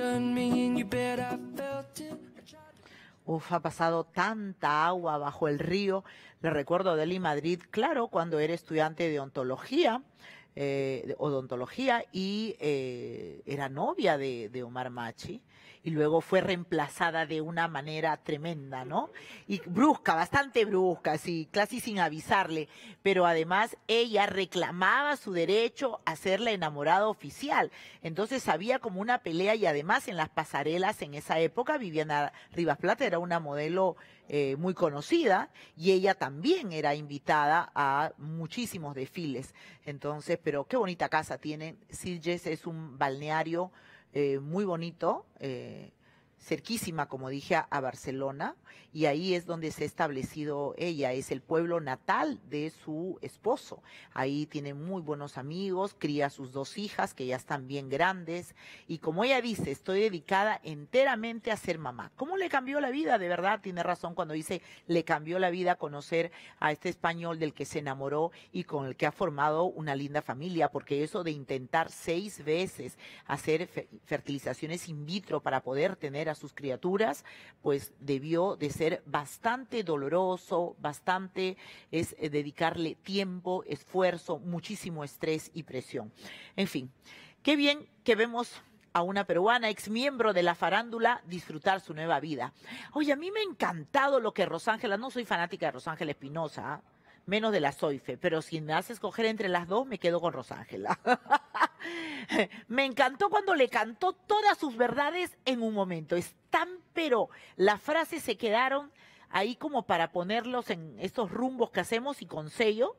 Speaker 1: Uf, ha pasado tanta agua bajo el río. Le recuerdo a Deli Madrid, claro, cuando era estudiante de ontología, eh, de odontología, y eh, era novia de, de Omar Machi. Y luego fue reemplazada de una manera tremenda, ¿no? Y brusca, bastante brusca, sí, casi sin avisarle. Pero además ella reclamaba su derecho a ser la enamorada oficial. Entonces había como una pelea y además en las pasarelas en esa época Viviana Rivas Plata era una modelo eh, muy conocida y ella también era invitada a muchísimos desfiles. Entonces, pero qué bonita casa tienen. Sitges es un balneario Eh, muy bonito, eh, cerquísima, como dije, a, a Barcelona, y ahí es donde se ha establecido ella, es el pueblo natal de su esposo. Ahí tiene muy buenos amigos, cría a sus dos hijas que ya están bien grandes, y como ella dice, estoy dedicada enteramente a ser mamá. ¿Cómo le cambió la vida? De verdad, tiene razón cuando dice, le cambió la vida conocer a este español del que se enamoró y con el que ha formado una linda familia, porque eso de intentar seis veces hacer fe- fertilizaciones in vitro para poder tener a sus criaturas, pues debió de ser bastante doloroso, bastante es eh, dedicarle tiempo, esfuerzo, muchísimo estrés y presión. En fin, qué bien que vemos a una peruana, ex miembro de la farándula, disfrutar su nueva vida. Oye, a mí me ha encantado lo que Rosángela, no soy fanática de Rosángela Espinosa, ¿eh? Menos de la Soife, pero si me hace escoger entre las dos, me quedo con Rosángela. Me encantó cuando le cantó todas sus verdades en un momento. Están, pero las frases se quedaron ahí como para ponerlos en estos rumbos que hacemos y con sello.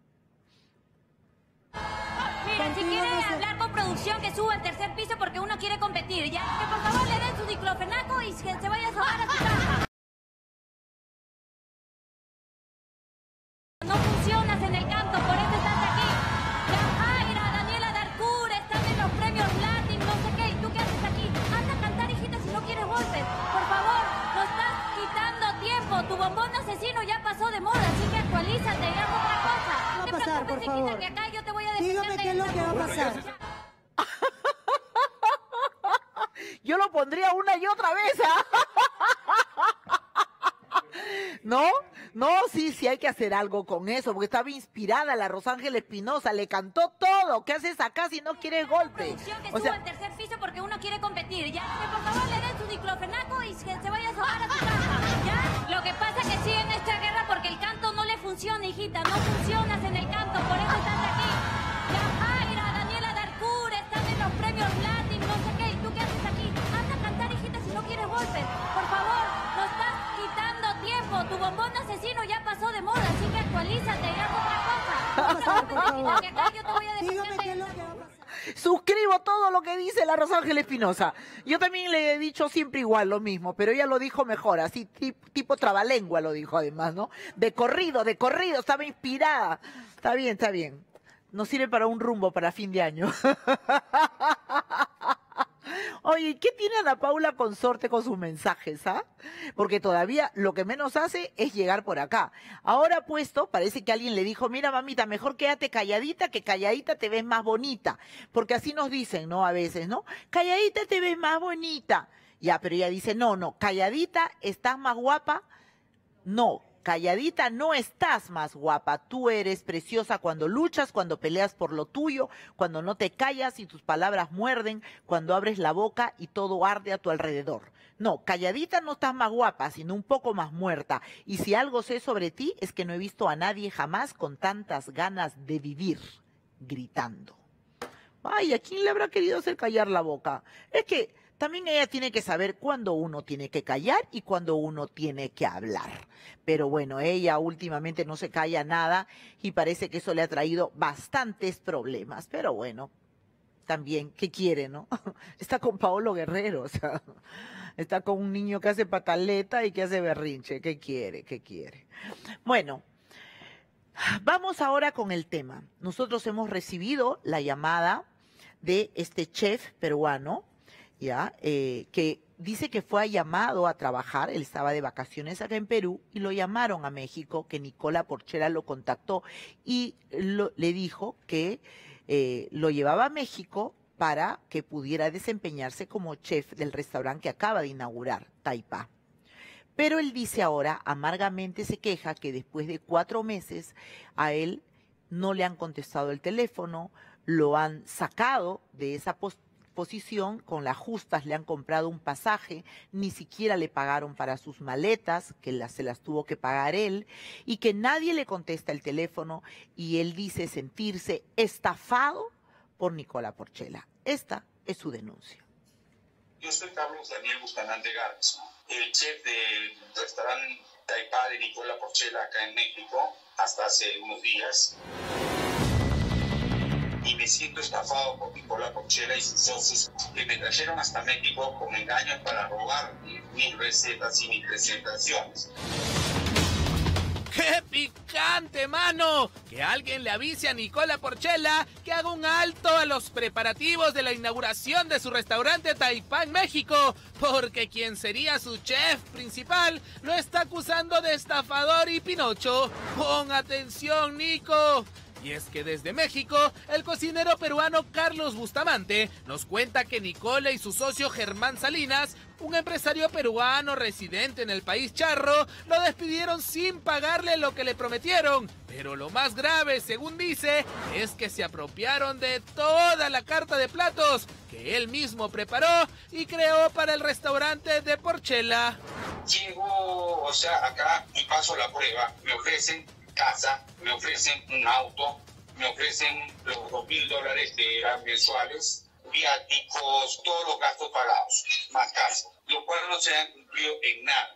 Speaker 20: Miren, si quiere hablar con producción, que suba al tercer piso porque uno quiere competir, ¿ya? Que por favor le den su diclofenaco y que se vaya a sobar a su casa. No funcionas en el canto, por eso estás aquí. Yajaira, Daniela Darcourt, están en los premios Latin, no sé qué. ¿Y tú qué haces aquí? Anda a cantar, hijita, si no quieres golpes. Por favor, no estás quitando tiempo. Tu bombón asesino ya pasó de moda, así que actualízate y haz otra cosa.
Speaker 15: ¿Qué va a pasar, por favor?
Speaker 20: Que acá yo te voy a defender.
Speaker 15: Dígame qué es lo que va a pasar.
Speaker 1: Yo lo pondría una y otra vez, ¿ah? ¿No? No, sí, sí hay que hacer algo con eso, porque estaba inspirada la Rosángela Espinosa, le cantó todo. ¿Qué haces acá si no quieres golpe?
Speaker 20: Que
Speaker 1: O
Speaker 20: suba
Speaker 1: sea,
Speaker 20: al tercer piso porque uno quiere competir, ¿ya? Que por favor le den su diclofenaco y que se vaya a sobar a su casa, ¿ya? Lo que pasa es que sí en esta guerra porque el canto no le funciona, hijita, no funcionas en el canto, por eso estás aquí. Yajaira, Daniela Darcourt, están en los premios Latin, no sé qué. ¿Y tú qué haces aquí? Anda a cantar, hijita, si no quieres golpes. Por favor, no estás quitando tiempo. Tu bombón asesino ya pasó de moda, así que actualízate y haz otra cosa.
Speaker 15: Por favor.
Speaker 20: Que acá yo te voy a
Speaker 15: Dígame
Speaker 20: defender.
Speaker 15: qué es lo que va a pasar.
Speaker 1: suscribo todo lo que dice la Rosángela Espinosa. Yo también le he dicho siempre igual lo mismo, pero ella lo dijo mejor, así tipo, tipo trabalengua lo dijo además, ¿no? De corrido, de corrido, estaba inspirada. Está bien, está bien. Nos sirve para un rumbo para fin de año. Oye, ¿qué tiene Ana Paula Consorte con sus mensajes, ah? Porque todavía lo que menos hace es llegar por acá. Ahora puesto, parece que alguien le dijo, mira mamita, mejor quédate calladita, que calladita te ves más bonita. Porque así nos dicen, ¿no? A veces, ¿no? Calladita te ves más bonita. Ya, pero ella dice, no, no, calladita estás más guapa. No, calladita no estás más guapa. Tú eres preciosa cuando luchas, cuando peleas por lo tuyo, cuando no te callas y tus palabras muerden, cuando abres la boca y todo arde a tu alrededor. No, calladita no estás más guapa, sino un poco más muerta. Y si algo sé sobre ti es que no he visto a nadie jamás con tantas ganas de vivir, gritando. Ay, ¿a quién le habrá querido hacer callar la boca? Es que también ella tiene que saber cuándo uno tiene que callar y cuándo uno tiene que hablar. Pero bueno, ella últimamente no se calla nada y parece que eso le ha traído bastantes problemas. Pero bueno, también, ¿qué quiere, no? Está con Paolo Guerrero, o sea, está con un niño que hace pataleta y que hace berrinche. ¿Qué quiere? ¿Qué quiere? Bueno, vamos ahora con el tema. Nosotros hemos recibido la llamada de este chef peruano, ya, eh, que dice que fue llamado a trabajar, él estaba de vacaciones acá en Perú, y lo llamaron a México, que Nicola Porchela lo contactó y lo, le dijo que eh, lo llevaba a México para que pudiera desempeñarse como chef del restaurante que acaba de inaugurar, Taipá. Pero él dice ahora, amargamente se queja que después de cuatro meses a él no le han contestado el teléfono, lo han sacado de esa posición, posición, con las justas le han comprado un pasaje, ni siquiera le pagaron para sus maletas, que las, se las tuvo que pagar él, y que nadie le contesta el teléfono, y él dice sentirse estafado por Nicola Porchela. Esta es su denuncia.
Speaker 21: Yo soy Carlos Daniel Bustamante Garza, el chef del restaurante Taipá de Nicola Porchela acá en México, hasta hace unos días. Y me siento estafado por Nicola Porchela y sus socios, que me trajeron hasta México con engaños para robar mis recetas y mis presentaciones.
Speaker 22: ¡Qué picante, mano! Que alguien le avise a Nicola Porchela que haga un alto a los preparativos de la inauguración de su restaurante Taipá en México, porque quien sería su chef principal lo está acusando de estafador y pinocho. ¡Pon atención, Nico! Y es que desde México, el cocinero peruano Carlos Bustamante nos cuenta que Nicola y su socio Germán Salinas, un empresario peruano residente en el país charro, lo despidieron sin pagarle lo que le prometieron. Pero lo más grave, según dice, es que se apropiaron de toda la carta de platos que él mismo preparó y creó para el restaurante de Porchela.
Speaker 21: Llego, o sea, acá y paso la prueba, me ofrecen casa, me ofrecen un auto, me ofrecen los dos mil dólares que eran mensuales, viáticos, todos los gastos pagados, más casa, lo cual no se han cumplido en nada.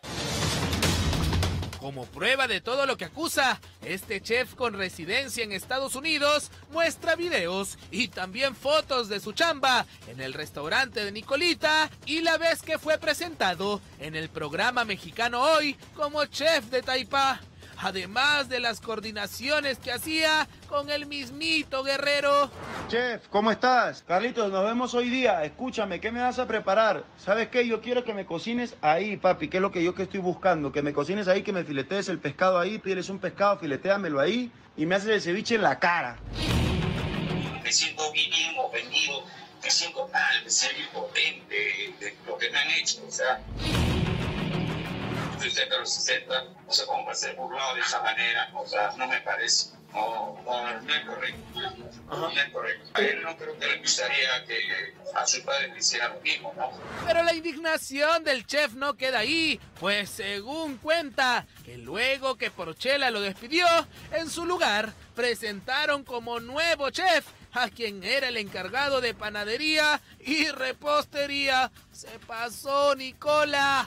Speaker 22: Como prueba de todo lo que acusa, este chef con residencia en Estados Unidos muestra videos y también fotos de su chamba en el restaurante de Nicolita y la vez que fue presentado en el programa Mexicano Hoy como chef de Taipá. Además de las coordinaciones que hacía con el mismito Guerrero.
Speaker 10: Chef, ¿cómo estás? Carlitos, nos vemos hoy día. Escúchame, ¿qué me vas a preparar? ¿Sabes qué? Yo quiero que me cocines ahí, papi. ¿Qué es lo que yo que estoy buscando? Que me cocines ahí, que me filetees el pescado ahí. Pídeles un pescado, filetéamelo ahí. Y me haces el ceviche en la cara.
Speaker 21: Me siento bien ofendido. Me siento mal, me siento impotente de lo que me han hecho. O sea... sesenta a los sesenta, no sé cómo va a ser burlado de esa manera, o sea, no me parece, no, no, no es correcto, no es correcto. A él no creo que le gustaría que a su padre le hiciera lo mismo, ¿no?
Speaker 22: Pero la indignación del chef no queda ahí, pues según cuenta, que luego que Porchela lo despidió, en su lugar presentaron como nuevo chef a quien era el encargado de panadería y repostería. Se pasó, Nicola.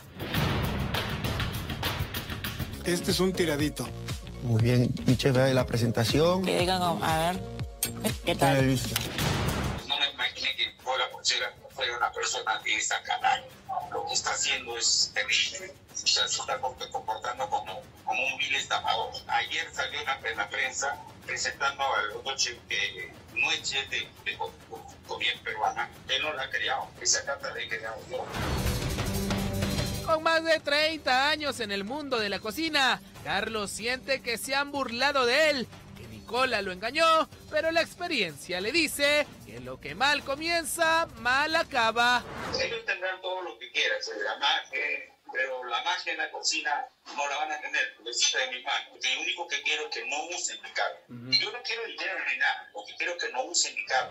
Speaker 23: Este es un tiradito.
Speaker 11: Muy bien, mi chef, de la presentación.
Speaker 16: Que digan, a ver, ¿qué tal?
Speaker 21: No me imaginé que Nicola Porchela fuera una persona de esa calaña. Lo que está haciendo es terrible. O sea, se está comportando como, como un vil estafador. Ayer salió una, en la prensa presentando al otro chef que no es chef de, de comida peruana. Él no la ha creado. Esa carta la he creado yo.
Speaker 22: Con más de treinta años en el mundo de la cocina, Carlos siente que se han burlado de él, que Nicola lo engañó, pero la experiencia le dice que lo que mal comienza, mal acaba.
Speaker 21: Ellos tendrán todo lo que quieran, la magia, pero la magia en la cocina no la van a tener, porque está en mi mano. Lo único que quiero es que no usen mi carro. Uh-huh. Yo no quiero dinero ni nada, lo que quiero es que no usen mi carro.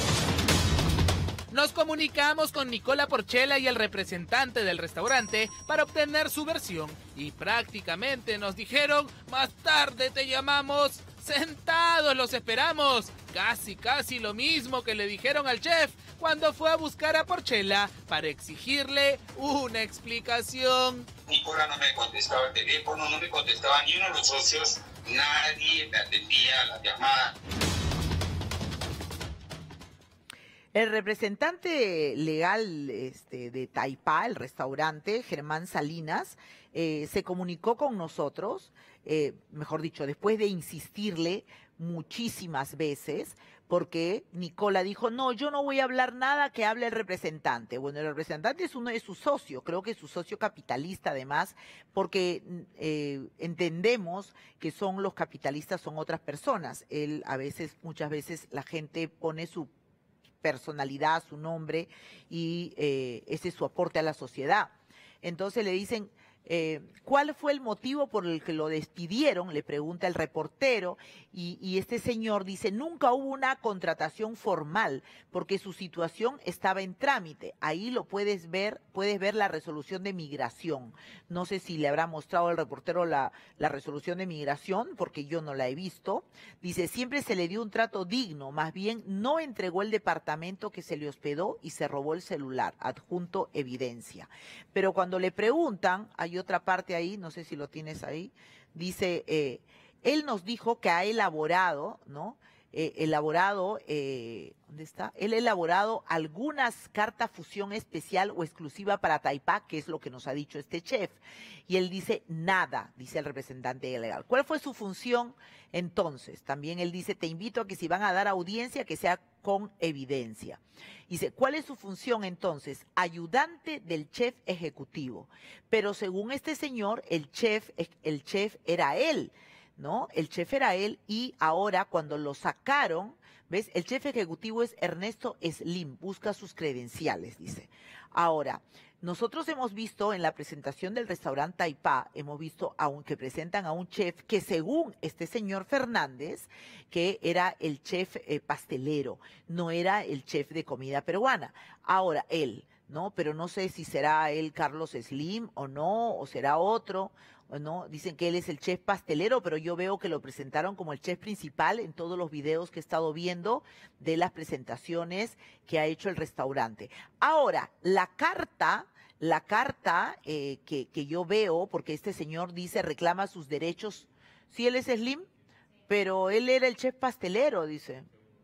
Speaker 22: Nos comunicamos con Nicola Porchela y el representante del restaurante para obtener su versión y prácticamente nos dijeron, más tarde te llamamos, sentados los esperamos. Casi, casi lo mismo que le dijeron al chef cuando fue a buscar a Porchela para exigirle una explicación.
Speaker 21: Nicola no me contestaba el teléfono, no me contestaba ni uno de los socios, nadie me atendía a la llamada.
Speaker 1: El representante legal este, de Taipá, el restaurante, Germán Salinas, eh, se comunicó con nosotros, eh, mejor dicho, después de insistirle muchísimas veces, porque Nicola dijo, no, yo no voy a hablar nada que hable el representante. Bueno, el representante es uno de sus socios, creo que es su socio capitalista además, porque eh, entendemos que son los capitalistas, son otras personas. Él a veces, muchas veces la gente pone su personalidad, su nombre, y eh, ese es su aporte a la sociedad. Entonces le dicen, eh, ¿cuál fue el motivo por el que lo despidieron? Le pregunta el reportero, y, y este señor dice, nunca hubo una contratación formal, porque su situación estaba en trámite. Ahí lo puedes ver, puedes ver la resolución de migración. No sé si le habrá mostrado al reportero la, la resolución de migración, porque yo no la he visto. Dice, siempre se le dio un trato digno, más bien no entregó el departamento que se le hospedó y se robó el celular, adjunto evidencia. Pero cuando le preguntan, hay otra parte ahí, no sé si lo tienes ahí, dice, eh, él nos dijo que ha elaborado, ¿no? Eh, elaborado, eh, ¿dónde está? Él ha elaborado algunas cartas fusión especial o exclusiva para Taipá, que es lo que nos ha dicho este chef. Y él dice, nada, dice el representante legal. ¿Cuál fue su función entonces? También él dice, te invito a que si van a dar audiencia, que sea con evidencia. Dice, ¿cuál es su función entonces? Ayudante del chef ejecutivo. Pero según este señor, el chef, el chef era él, ¿no? El chef era él, y ahora cuando lo sacaron, ¿ves? El chef ejecutivo es Ernesto Slim, busca sus credenciales, dice. Ahora, nosotros hemos visto en la presentación del restaurante Taipá, hemos visto aunque presentan a un chef que según este señor Fernández, que era el chef eh, pastelero, no era el chef de comida peruana. Ahora, él, ¿no? Pero no sé si será él Carlos Slim o no, o será otro, ¿no? Dicen que él es el chef pastelero, pero yo veo que lo presentaron como el chef principal en todos los videos que he estado viendo de las presentaciones que ha hecho el restaurante. Ahora, la carta, la carta eh, que, que yo veo, porque este señor dice, reclama sus derechos, sí, él es Slim, pero él era el chef pastelero, dice.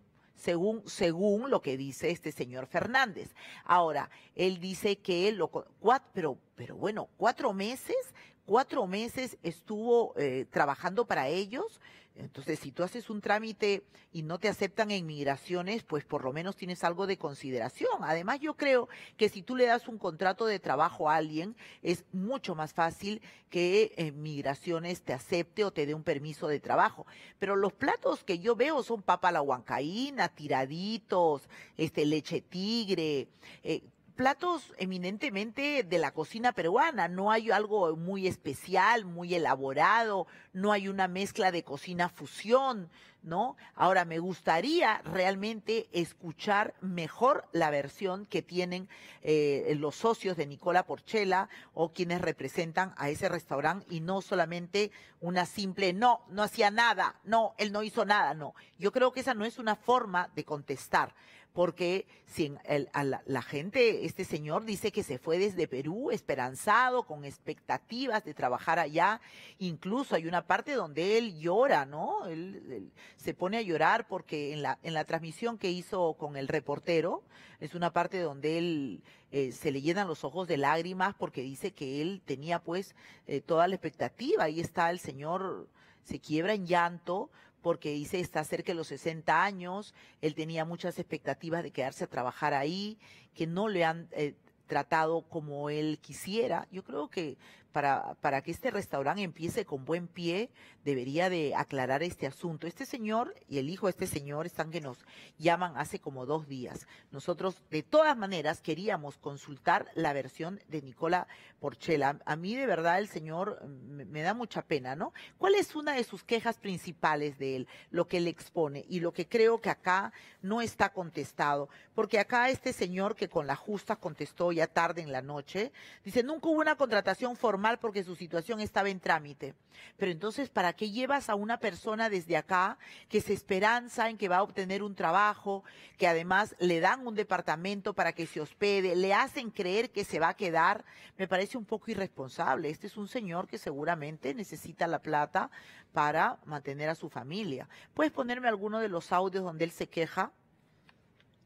Speaker 1: Según, según lo que dice este señor Fernández. Ahora, él dice que él lo... Cuatro, pero, pero bueno, cuatro meses, cuatro meses estuvo eh, trabajando para ellos. Entonces, si tú haces un trámite y no te aceptan en migraciones, pues por lo menos tienes algo de consideración. Además, yo creo que si tú le das un contrato de trabajo a alguien, es mucho más fácil que eh, migraciones te acepte o te dé un permiso de trabajo. Pero los platos que yo veo son papa a la huancaína, tiraditos, este, leche tigre, eh, platos eminentemente de la cocina peruana. No hay algo muy especial, muy elaborado, no hay una mezcla de cocina fusión, ¿no? Ahora, me gustaría realmente escuchar mejor la versión que tienen eh, los socios de Nicola Porchela o quienes representan a ese restaurante, y no solamente una simple, no, no hacía nada, no, él no hizo nada, no. Yo creo que esa no es una forma de contestar. Porque si el, a la, la gente, este señor dice que se fue desde Perú esperanzado, con expectativas de trabajar allá. Incluso hay una parte donde él llora, ¿no? Él, él se pone a llorar porque en la, en la transmisión que hizo con el reportero, es una parte donde él eh, se le llenan los ojos de lágrimas porque dice que él tenía pues eh, toda la expectativa. Ahí está el señor, se quiebra en llanto, porque dice está cerca de los sesenta años, él tenía muchas expectativas de quedarse a trabajar ahí, que no le han eh, tratado como él quisiera. Yo creo que para, para que este restaurante empiece con buen pie, debería de aclarar este asunto. Este señor y el hijo de este señor están que nos llaman hace como dos días. Nosotros, de todas maneras, queríamos consultar la versión de Nicola Porchela. A mí, de verdad, el señor me, me da mucha pena, ¿no? ¿Cuál es una de sus quejas principales de él? Lo que él expone y lo que creo que acá no está contestado. Porque acá este señor que con la justa contestó ya tarde en la noche, dice, nunca hubo una contratación formal porque su situación estaba en trámite. Pero entonces, ¿para qué llevas a una persona desde acá que se esperanza en que va a obtener un trabajo, que además le dan un departamento para que se hospede, le hacen creer que se va a quedar? Me parece un poco irresponsable. Este es un señor que seguramente necesita la plata para mantener a su familia. ¿Puedes ponerme alguno de los audios donde él se queja?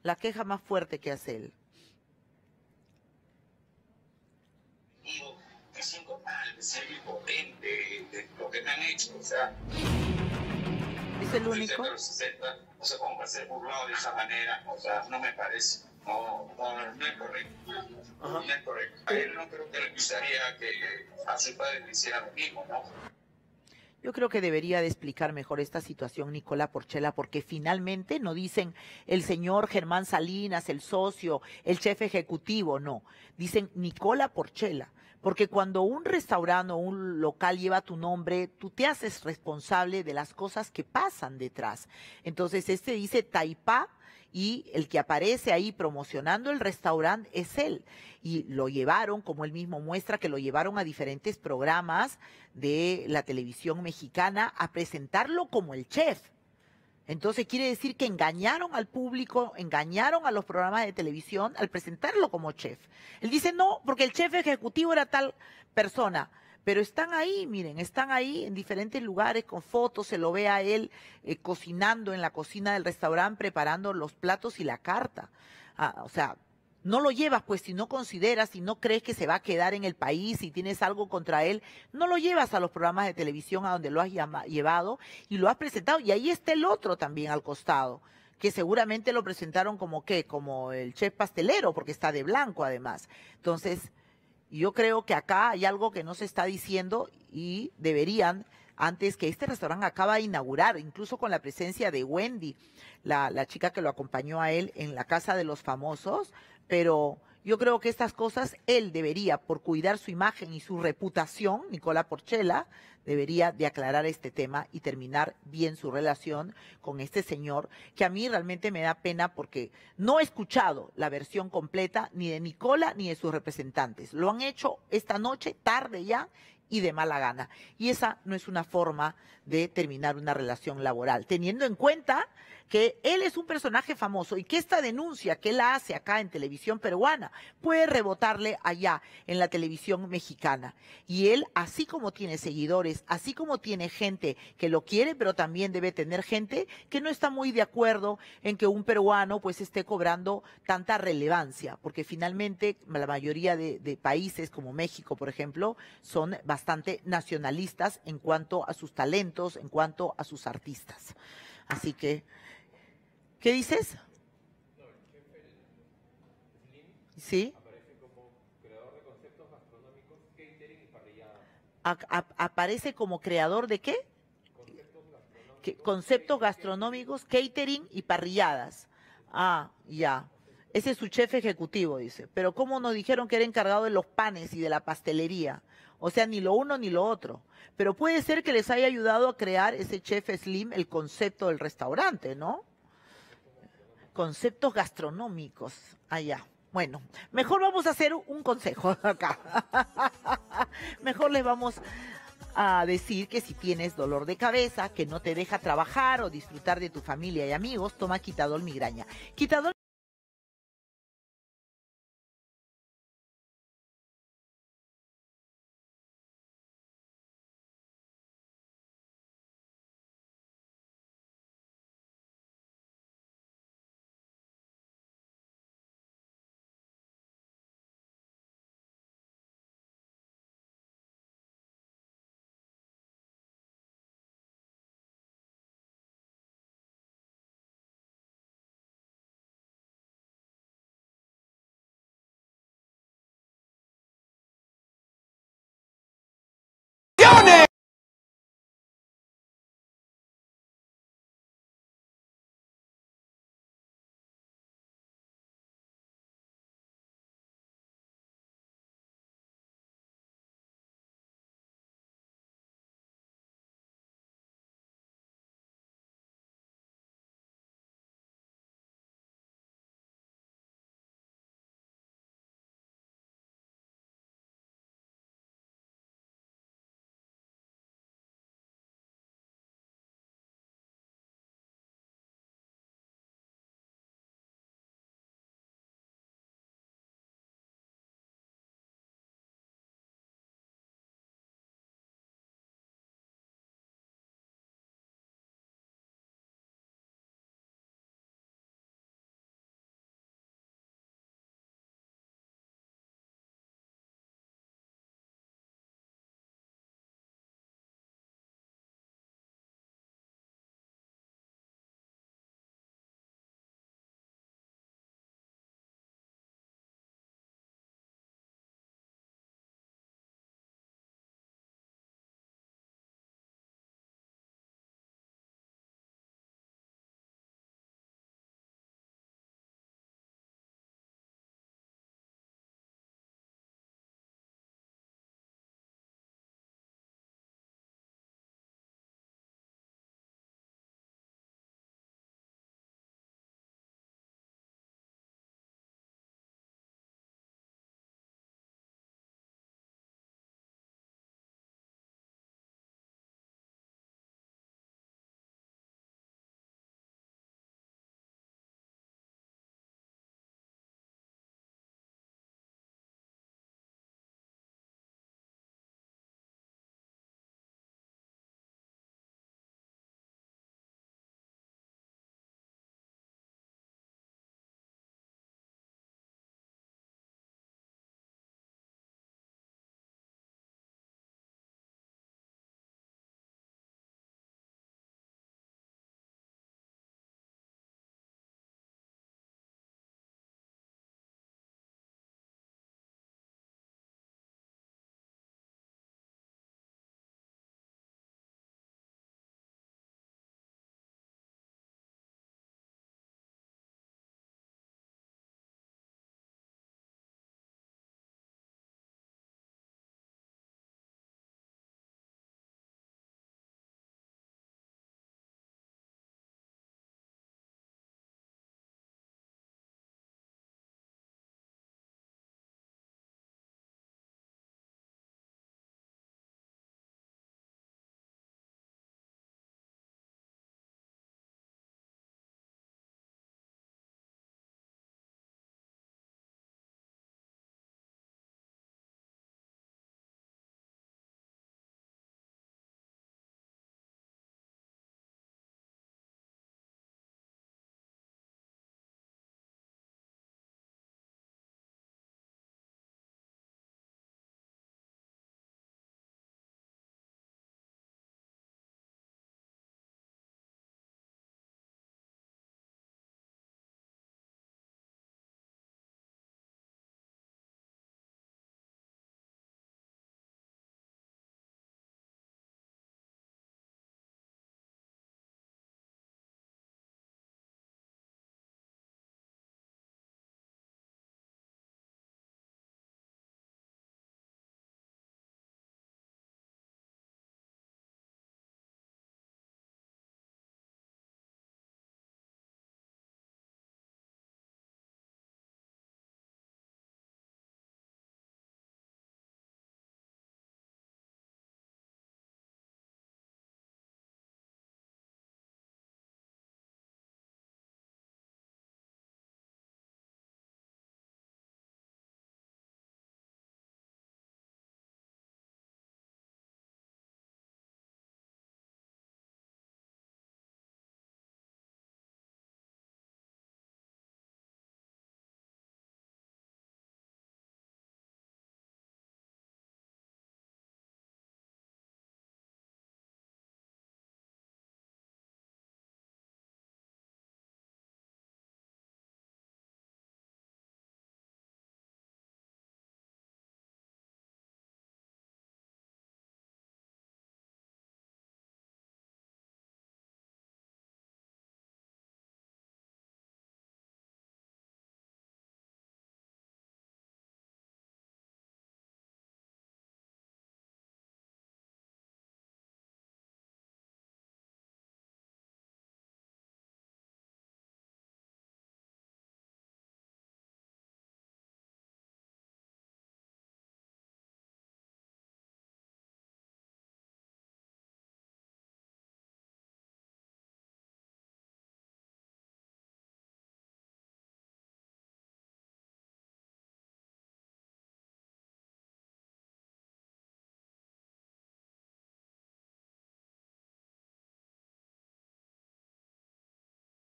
Speaker 1: La queja más fuerte que hace él.
Speaker 21: Digo, me siento mal, me siento impotente de lo que me han hecho, o sea.
Speaker 1: ¿Es el único?
Speaker 21: De los sesenta, no sé cómo va a ser burlado de esa manera, o sea, no me parece, no, no, no es correcto, no es correcto. A él no creo que le gustaría que a su padre le hiciera lo mismo, ¿no?
Speaker 1: Yo creo que debería de explicar mejor esta situación Nicola Porchela, porque finalmente no dicen el señor Germán Salinas, el socio, el jefe ejecutivo, no. Dicen Nicola Porchela, porque cuando un restaurante o un local lleva tu nombre, tú te haces responsable de las cosas que pasan detrás. Entonces este dice Taipá, y el que aparece ahí promocionando el restaurante es él. Y lo llevaron, como él mismo muestra, que lo llevaron a diferentes programas de la televisión mexicana a presentarlo como el chef. Entonces quiere decir que engañaron al público, engañaron a los programas de televisión al presentarlo como chef. Él dice no, porque el chef ejecutivo era tal persona. Pero están ahí, miren, están ahí en diferentes lugares con fotos, se lo ve a él eh, cocinando en la cocina del restaurante, preparando los platos y la carta. Ah, o sea, no lo llevas, pues si no consideras, si no crees que se va a quedar en el país, si tienes algo contra él, no lo llevas a los programas de televisión a donde lo has llama, llevado y lo has presentado. Y ahí está el otro también al costado, que seguramente lo presentaron como ¿qué? Como el chef pastelero, porque está de blanco además. Entonces, yo creo que acá hay algo que no se está diciendo y deberían, antes que este restaurante acaba de inaugurar, incluso con la presencia de Wendy, la, la chica que lo acompañó a él en la Casa de los Famosos, pero yo creo que estas cosas él debería, por cuidar su imagen y su reputación, Nicola Porchela, debería de aclarar este tema y terminar bien su relación con este señor, que a mí realmente me da pena porque no he escuchado la versión completa ni de Nicola ni de sus representantes. Lo han hecho esta noche, tarde ya, y de mala gana. Y esa no es una forma de terminar una relación laboral, teniendo en cuenta que él es un personaje famoso y que esta denuncia que él hace acá en televisión peruana puede rebotarle allá en la televisión mexicana. Y él, así como tiene seguidores, así como tiene gente que lo quiere, pero también debe tener gente que no está muy de acuerdo en que un peruano pues esté cobrando tanta relevancia, porque finalmente la mayoría de, de países como México, por ejemplo, son bastante nacionalistas en cuanto a sus talentos, en cuanto a sus artistas. Así que, ¿qué dices? ¿Sí? A- a- aparece como creador de qué? Que- Conceptos gastronómicos, catering y parrilladas. Ah, ya. Ese es su chef ejecutivo, dice. Pero ¿cómo nos dijeron que era encargado de los panes y de la pastelería? O sea, ni lo uno ni lo otro. Pero puede ser que les haya ayudado a crear ese chef Slim el concepto del restaurante, ¿no? Conceptos gastronómicos. Allá. Bueno, mejor vamos a hacer un consejo acá. Mejor les vamos a decir que si tienes dolor de cabeza, que no te deja trabajar o disfrutar de tu familia y amigos, toma Quitadol Migraña. Quitadol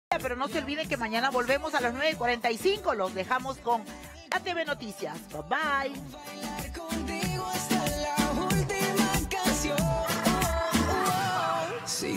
Speaker 1: Pero no se olviden que mañana volvemos a las nueve y cuarenta y cinco. Los dejamos con A T V Noticias. Bye bye.